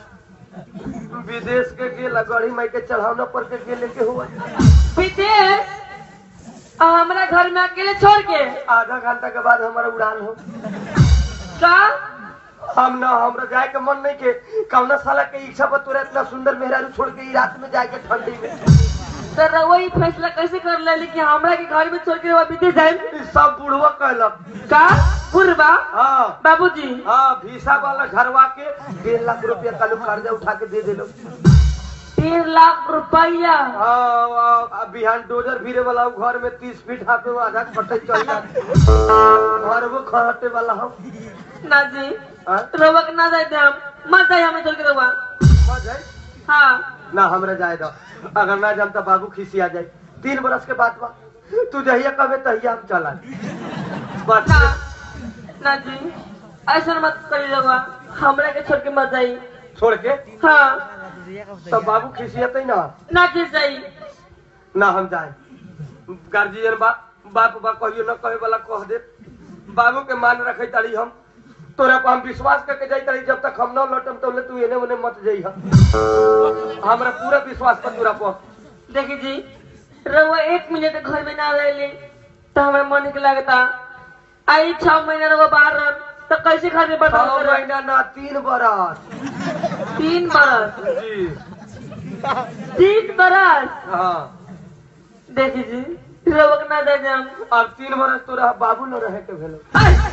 विदेश के गेला गढ़ी माई के चढ़ावना पर के गेले के हुआ विदेश आ, हमरा घर में अकेले छोड़ के आधा घंटा के बाद हमारा उड़ान हो। का हम ना हमरा जाए के मन नहीं के कौना साला के इच्छा पर तोरा इतना सुंदर मेहरारू छोड़ के ई रात में जाए के ठंडी में। तो रवा ही फैसला कैसे कर ले कि हमरा के घर में छोड़ के रवा विदेश जाए ई सब बुढ़वा कहलक का पूर्वा हाँ बाबूजी हाँ भीसा वाला घरवा के डेढ़ लाख रुपया कल कर्जा उठा के दे दिलो। डेढ़ लाख रुपया हाँ बिहान डोजर भीरे वाला घर में तीस फीट हाथ में आधा कटे चल जाते घर वो खटे वाला हम ना जी हाँ? रवा के ना जाए हम मत जाए हमें छोड़ के रवा मत जाए हाँ ना हमरा जाए दो। अगर ना जाम तो बाबू खिसिया जाए। तीन बरस के बाद बा तू जहिया कहे तहिया हम चला बस। ना ना जी ऐसा मत करी रवा हमरा के छोड़ के मत जाई छोड़ के हाँ तो बाबू खिसियते ना ना खिस जाई ना हम जाए। गार्जियन बा बाप बा कहियो न कहे वाला कह दे। बाबू के मान रखे तारी हम तोरा पर हम विश्वास करके जाई तारी। जब तक हम न लौटम तो तू एने ओने मत जाई। हमरा पूरा विश्वास पर तोरा पर। देखी जी रवा एक मिनट घर में ना रहे तो हमारे मन के लगता आई छह महीना रवा बाहर रह तो कैसे घर में छह बर्बाद महीना ना तीन बरस तीन बरस जी तीन बरस हाँ। देखी जी रवा के ना जाए हम अब तीन बरस तोरा बाबू न रहे के भेलो।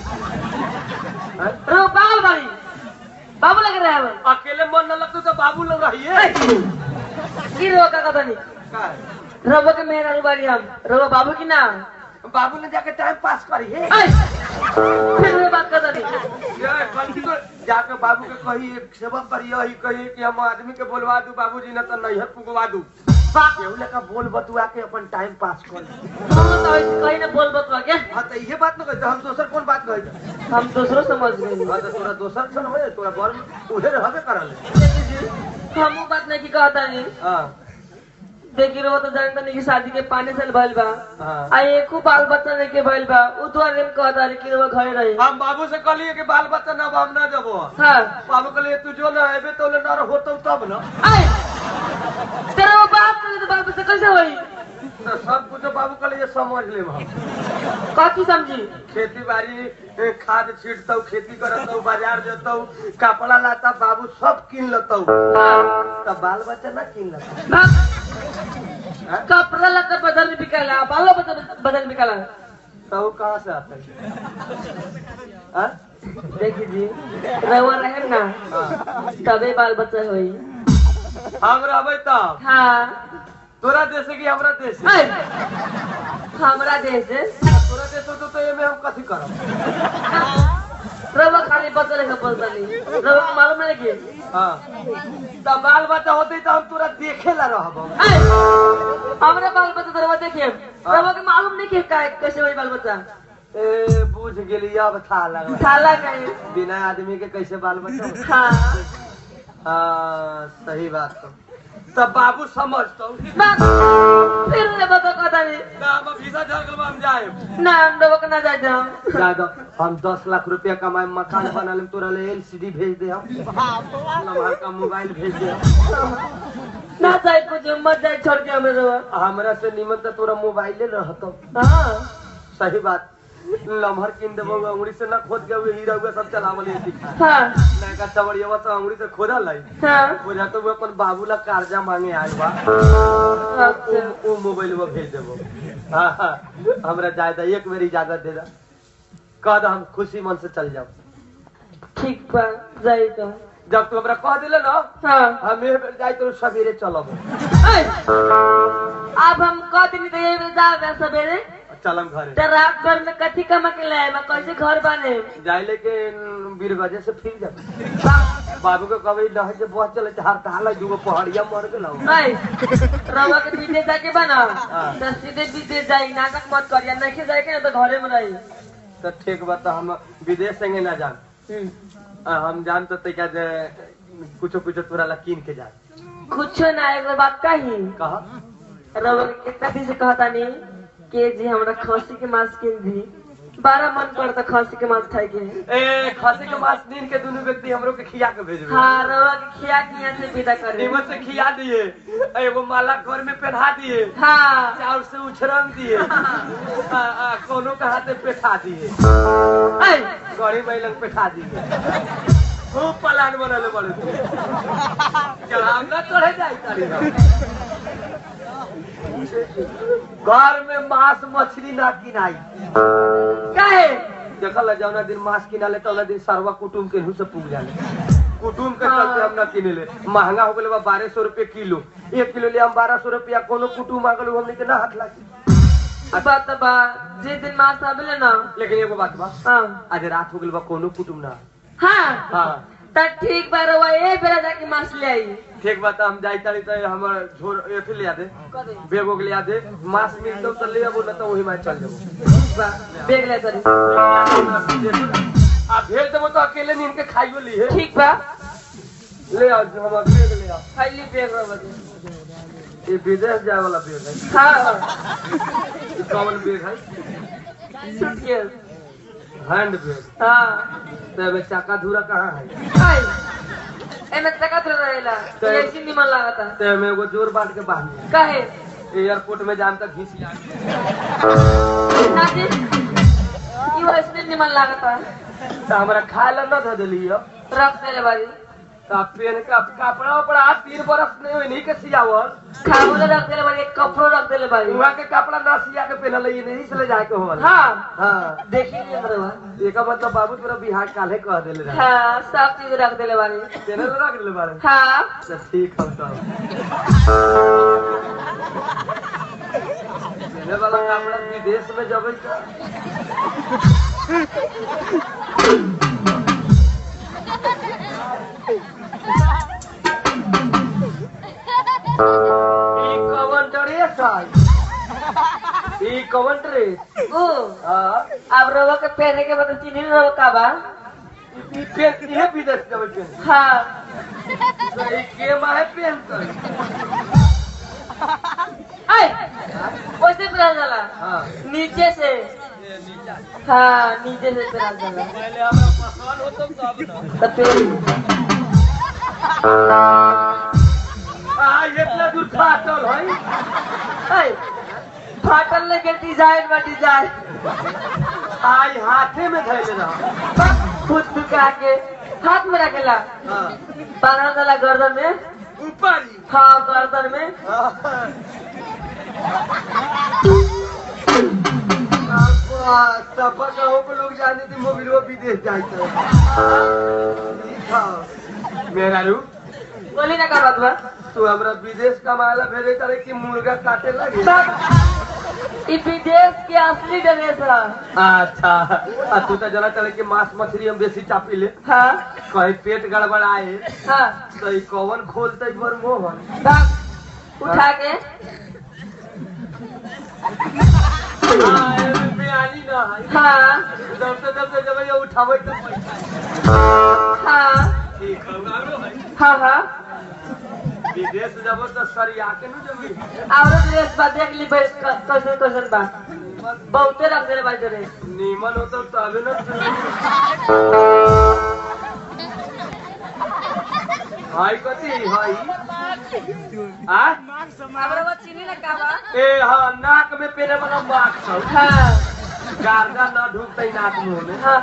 रवा पागल बाड़ी बाबू लग रहा है अकेले मन न लगतो तो बाबू लोग रहिए। की रवा का कथा नहीं का है? रवा के मेहरा बाड़ी हम रवा बाबू की ना बाबू ने जाके टाइम पास करिए। फिर वे बात करता नहीं ये गलती को जाके बाबू के कही एक सेवा करिए ही कही कि हम आदमी के बोलवा दू बाबूजी न तो नैहर पुगवा दू। केहू लेका बोल बतुआ के अपन टाइम पास कर। कहीं ना बोल बतवा क्या हाँ तो ये बात न कहते हम दोसर कौन बात कहते। हम दूसरों समझ गए हाँ तो तोरा दोसर सन हो तोरा घर में उधर रहबे करल। हम वो बात नहीं की कहता नहीं हाँ देखी रहो तो जानता नहीं कि शादी के पानी से भइल बा हाँ। आ एको बाल बच्चा नहीं के भइल बा उ तो रेम कहता रे कि वो घर रहे हम बाबू से कहलिए कि बाल बच्चा ना हम ना जबो। हां बाबू कहलिए तू जो ना आबे तो ना होतो तब ना। आए तेरा वो बात करे तो बाल बच्चा कैसे होई तो सब कुछ बाबू कहलिए समझ ले हम। काकी समझी खेती बाड़ी खाद छीटतौ खेती करतौ बाजार जतौ कपड़ा लाता बाबू सब किन लतौ तब बाल बच्चा ना किन लतौ। कपड़ा लता बदल बिकाला बालो बदल बदल बिकाला तो कहाँ से आता है? देखी जी रवा रहे ना तबे बाल बच्चा होई। हम रहबै तब हाँ तोरा देश की हमरा देश आए, हमरा देश है तोरा देश हो तो ये में हम कथी करब। रवा खाली बच्चा का बोलता नहीं रवा को मालूम नहीं कि हाँ तब बाल बच्चा होते तो हम तोरा देखे ला रहब। हमरा बाल बच्चा तो रवा देखे रवा के मालूम नहीं कि का कैसे होई बाल बच्चा ए बुझ गेली अब था लग साला कहीं बिना आदमी के कैसे बाल बच्चा होता? हाँ हाँ सही बात तो तब बाबू समझतो बस फिर रे बता कहता नहीं ना हम वीजा झारखंड हम जाए ना हम रवा के ना जाए हम जादो हम दस लाख रुपया कमाए मकान बना ले तोरा ले एलसीडी भेज दे हम नंबर का मोबाइल भेज दे ना जाए कुछ मत जाए छोड़ के हमें रवा हमरा से निमन तो तोरा मोबाइले रहतो। हाँ सही बात लम्हर किन देबो अंगुरी से ना खोद के हुए हीरा हुआ सब चलावल है दिखा हाँ ना का चवड़िया तो अंगुरी से खोदा लाई हाँ बुझा तो वो अपन बाबूला कर्जा मांगे आए बा अच्छा वो मोबाइल वो भेज देबो। हां हां हमरा जाय दा एक बेर इजाजत दे दा कह दा हम खुशी मन से चल जाओ। ठीक बा जाए तो जब तू हमरा कह दिले ना हाँ हम ए बेर जाय तो सवेरे चलब। अब हम कह दिन तो ये जा सवेरे चलम घरे तो रात भर में कथी कमा के लाए मैं कैसे घर बने जाए लेके बीरगजे से फिर जाए बाबू के कभी नहर से बहुत चले हर ताला दूगो पहाड़िया मर गेला भाई रवा के विदेश जाके बना तो सीधे विदेश जाई नाटक मत करिया नहीं जाए के ना तो घरे में रही तो ठीक बात हम विदेश संगे ना जान हम जान तो क्या कुछ कुछ तोरा ला कीन के जा कुछ ना एक बात कही कहा रवा के कितना दिन से कहता नहीं के जी हमरा खसी के मांस किन दी बारह मन करता खसी के मांस खाए के ए खसी के मांस दिन के दोनों व्यक्ति हमरो के खिया के भेजबे हाँ रवा के खिया के यहाँ से विदा करे नीमत से खिया दिए एगो माला घर में पहना दिए हाँ चाउर से उछरंग दिए आ, आ, कोनो के हाथे पेठा दिए गड़ी महिलन पेठा दिए खूब पलान बनले बड़े चढ़ाव न चढ़े जाए तारी घर में मांस मछली ना किनाई काहे देखल जौना दिन मांस किनाले तौना दिन सरवा कुटुम के से पूग जाले कुटुम के चलते हम ना किने ले महंगा हो गए बारह सौ रुपये किलो एक किलो ले हम बारह सौ रुपया कोनो कुटुम आ गलो हमने के ना हाथ लागी बात बा जे दिन मांस आबेले ना लेकिन एगो बात बा हाँ आज रात हो गइल बा कोनो कुटुम ना हाँ हाँ त ठीक बा रवा ए बेरा जाके मांस ले आई ठीक बात हम जाई तारी त हमर झोर एथि ले आ दे बेगो के ले आ दे मांस मिलतो त ले आबो न त ओही में चल जाबो बेग ले चली आ भेज देबो तो अकेले नीन के खाइयो ली है ठीक बा ले आओ हम बेग ले आओ खाली बेग रवा दे ये विदेश जाए वाला बेग है हाँ ये कौन बेग है सूटकेस हैंड बेग हाँ तो में चाका धूरा कहाँ है हाय एमे तका तो रहेला तो- ऐसी निमन लागता ते में एगो जोर बांध के बांध काहे एयरपोर्ट में जाम तक घिस लिया नाजी ई वैसे निमन लागता तो हमरा खाए ला न ध देली हो रख देले बारी तो पेन का कपड़ा उपड़ा तीन बरस नहीं हुई नहीं के सियावल खावले रख देले बारी एक कपड़ो रख देले बारी वहाँ के कपड़ा ना सिया के पहनल ये नहीं से ले जाए के होवल हाँ हाँ देखी नहीं मरवा एका मतलब बाबू तोरा बिहार काले कह देले रहे हाँ सब चीज रख देले बारी चैनल रख देले बारे हाँ तो ठीक हम तो चले वाला कपड़ा विदेश में जबै ई कवन ड्रेस है ई कवन ड्रेस ओ हां अब रवा के पहने के बाद चिन्ह रवा का बा ई पेन ये विदेश जबै पेन हाँ तो ई के माहे पेन कर आय वैसे पहना जाला हां नीचे से ये नीचा हाँ नीचे से पहना जाला पहले हमरा पसंद होतो तब ना तो फिर आ इतना दूर फाटल है आय फाटल लेके डिजाइन में डिजाइन आई हाथे में धैले रहा खुद दुका के हाथ में रखेला हां बांधा जाला गर्दन में ऊपर ही हाँ गर्दन में सफर गाँव को लोग जाने थे मोबिलो विदेश जाते मेरा रू बोली ना का बात बा तू हमरा विदेश कमाला भेजे करे कि मुर्गा काटे लगे ई विदेश के असली ड्रेस है अच्छा आ तू तो जना चले कि मांस मछली हम बेसी चापी ले हाँ कहीं पेट गड़बड़ाए हाँ तो ई कौन खोलते बर मोहन तब उठा के हाँ एमे बयानी ना है हाँ दबते दबते जब ये उठावे तो हाँ ठीक है गारो है हाँ हाँ विदेश जब तो सरिया के न जमी और ड्रेस बा देख ली बे कैसे कैसे बा बहुते रख देले बा ड्रेस नीमन हो तो तबे न हाय कथी हाय आ हमरा वो चीनी ना का बा ए हां नाक में पेरे वाला मास्क सब हाँ गार्गा न ढुकते नाक मुंह में हाँ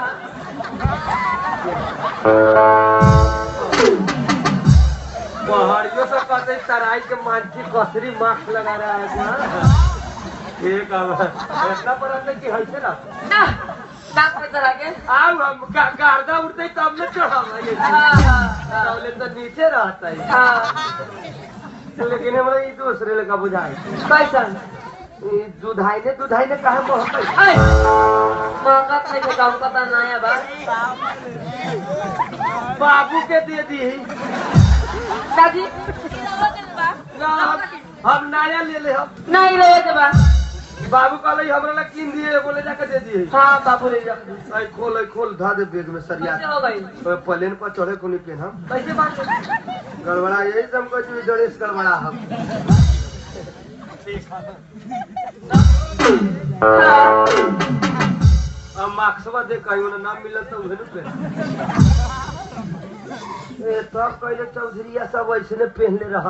पहाड़ियों से कहते तराई के मानसी कसरी मास्क लगा रहा है ठीक है इतना बड़ा नहीं कि हल्के ना ना नाक में तरह के आओ हम गा- गार्दा उड़ते तब में चढ़ावा ये हाँ हाँ तबले तो नीचे रहता है हाँ लेकिन हमरा ये दूसरे लगा बुझाई कैसन दुधाइने दुधाइने कहा मोहब्बत महंगा नहीं के काम का नया बा बाबू के दे दी दादी हम नया ले ले हम नहीं रहे के बा बाबू कहले हमरा ला किन दिए बोले जाके दे दिए हाँ बाबू ले जा आई खोल आई खोल धा दे बैग में सरिया कैसे हो गई प्लेन पर चढ़े को नहीं पेन हम कैसे बात गड़बड़ा यही तुम को ड्रेस गड़बड़ा हम अब मार्क्सवा दे कहीं ना नाम मिलत तो उहे पे ए तब कहले चौधरीया सब ऐसने पहनले रहा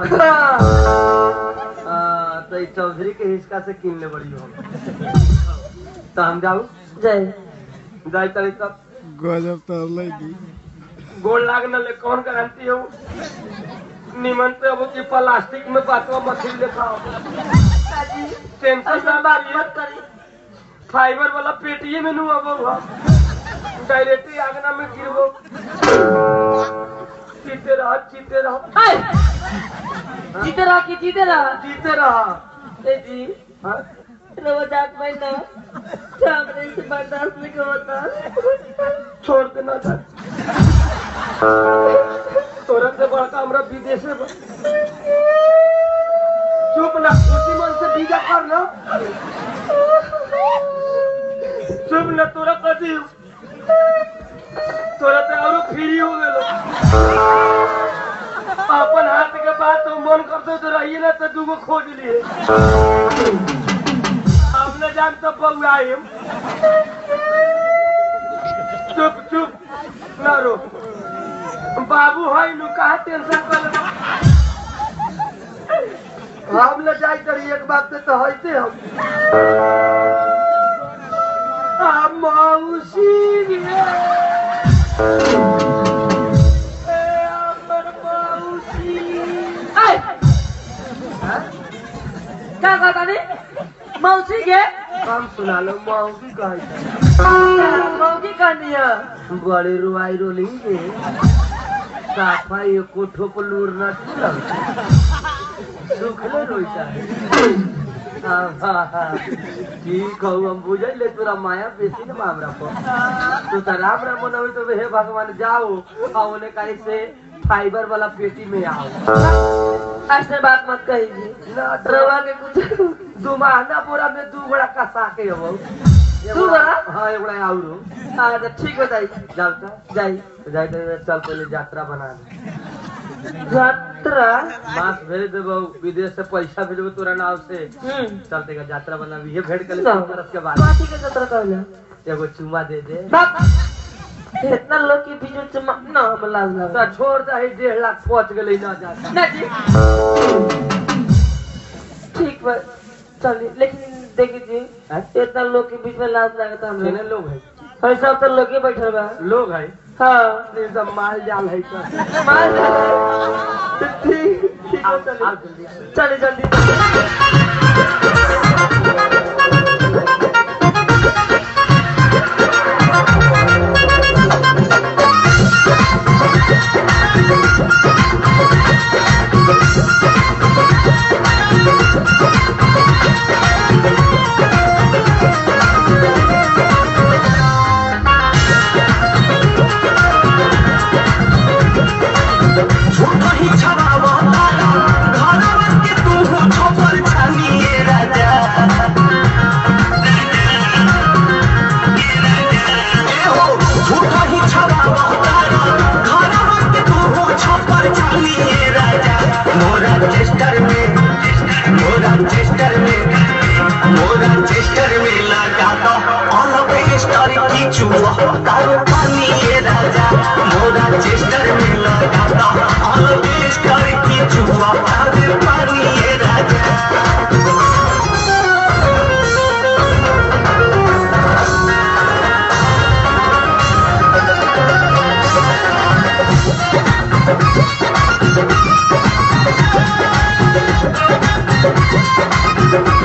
हां तो ई चौधरी के हिस्सा से किन ले बड़ी हम तो हम जाऊ जय जाई तरी तब गजब तर लगी गोल लाग न ले कौन गारंटी हो निमन पे अब की प्लास्टिक में बातवा मछली लिखा टेंशन ऐसा बात मत करी फाइबर वाला पेटिए में नु अब डायरेक्ट आगना में गिरबो जीते रहा जीते रहा जीते रहा कि जीते रहा जीते रहा ए जी हाँ? रोज आठ महीना सामने से बर्दाश्त नहीं होता छोड़ देना था तोरा से बड़का हमरा विदेश में चुप ना खुशी मन से बीजा कर ना चुप ना तोरा कथी तोरा तो और फ्री हो गेलो अपन हाथ के बात तो मन करते तो रहिए ना तो दूगो खोज लिए अब न जान तो बउआई चुप चुप ना रो बाबू है नु कहा टेंशन कर हम न जाई करी एक बात से तो होते हम आ मौसी गे ए हमर मौसी क्या कहता नहीं मौसी के हम सुना लो मौसी कहे मौसी कहनी है बड़े रुआई रोलिंग के साफा ये कोठो पर लूर ना चुला सुखले रोइता है ठीक हो हम बुझे ले तोरा माया बेसी न मामरा पर तो त राम राम मनवे तो हे भगवान जाओ आ ओने काई से फाइबर वाला पेटी में आओ ऐसे बात मत कहिए ना रवा के कुछ दो महीना पूरा में दू बड़ा कसा के हो दू बड़ा? हाँ एक बड़ा आउरो हाँ तो ठीक बताई जाओ तो जाई जाए तो चल पहले यात्रा बना दे यात्रा मास भेज देबो विदेश से पैसा भेजबो तोरा नाव से हम्म चलते का यात्रा बना ये भेंट कर ले ना। तरफ के बाद पार्टी के यात्रा कहला एगो चुमा दे दे बाप इतना लोग के बीच में चमा ना हम लाज तो लगा छोड़ दे ही डेढ़ लाख पहुंच गए ना जा ना जी ठीक बा चलिए लेकिन देखिए जी इतना लोग के बीच में लाज लगता हम कितने लोग है लोग सब तो लोग ही बैठल बा लोग है हाँ ये सब माल जाल है तो मार ठीक ठीक आओ, है चलिए आओ जल्दी चलिए जल्दी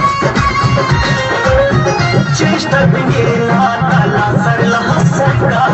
चेष्टा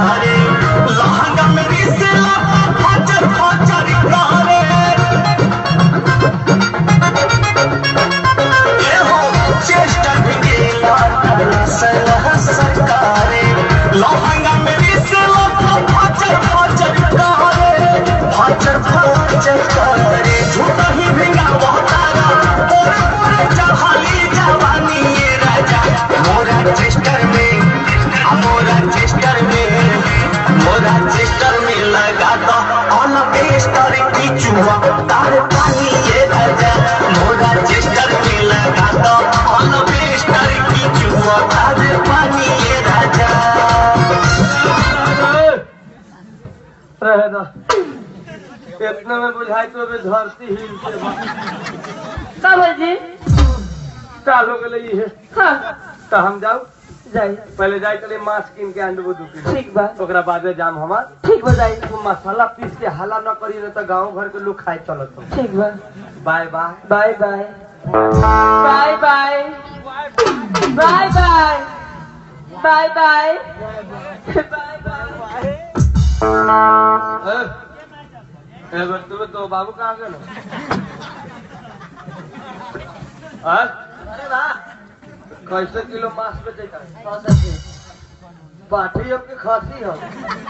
रहे दो इतने में बुझाई तो अभी धरती ही का भाई जी चाल हो गई है हाँ तो हम जाओ जाई पहले जाए चले मांस कीन के आंडबो दू किलो ठीक बा ओकरा बादे जाम हमार ठीक बा जाई तू मसाला पीस के हला न करी न तो गांव घर के लोग खाए चलत हो ठीक बा bye bye bye bye bye bye bye bye bye bye bye bye ए बस तू तो बाबू कहाँ गए हाँ अरे वाह कैसे किलो मांस बेचेगा पाठी हो कि खांसी हो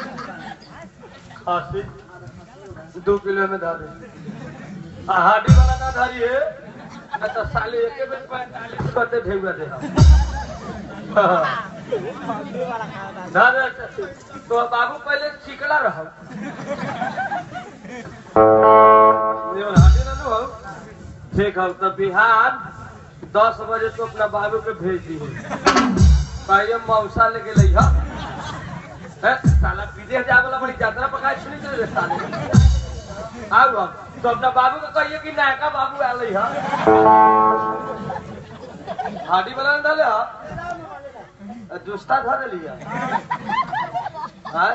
खांसी दो किलो में धारे हाडी वाला ना धारी है तो साले एक बेच पैंतालीस करते भेजा दे तो बाबू पहले चिकला रहो हाडी ना हो ठीक है तो बिहार दस बजे तो अपना बाबू के भेज दी है मौसा लेके लई हा साला विदेश जाए वाला बड़ी यात्रा पकाए सुनी चले साले आओ अब तो अपना बाबू को कहिए कि नायका बाबू आ लई हा हाडी वाला ने डाले हा जुस्ता धर लिया हाँ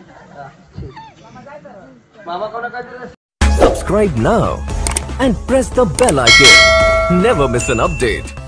मामा कौन कहते Subscribe now and press the bell icon. Never miss an update.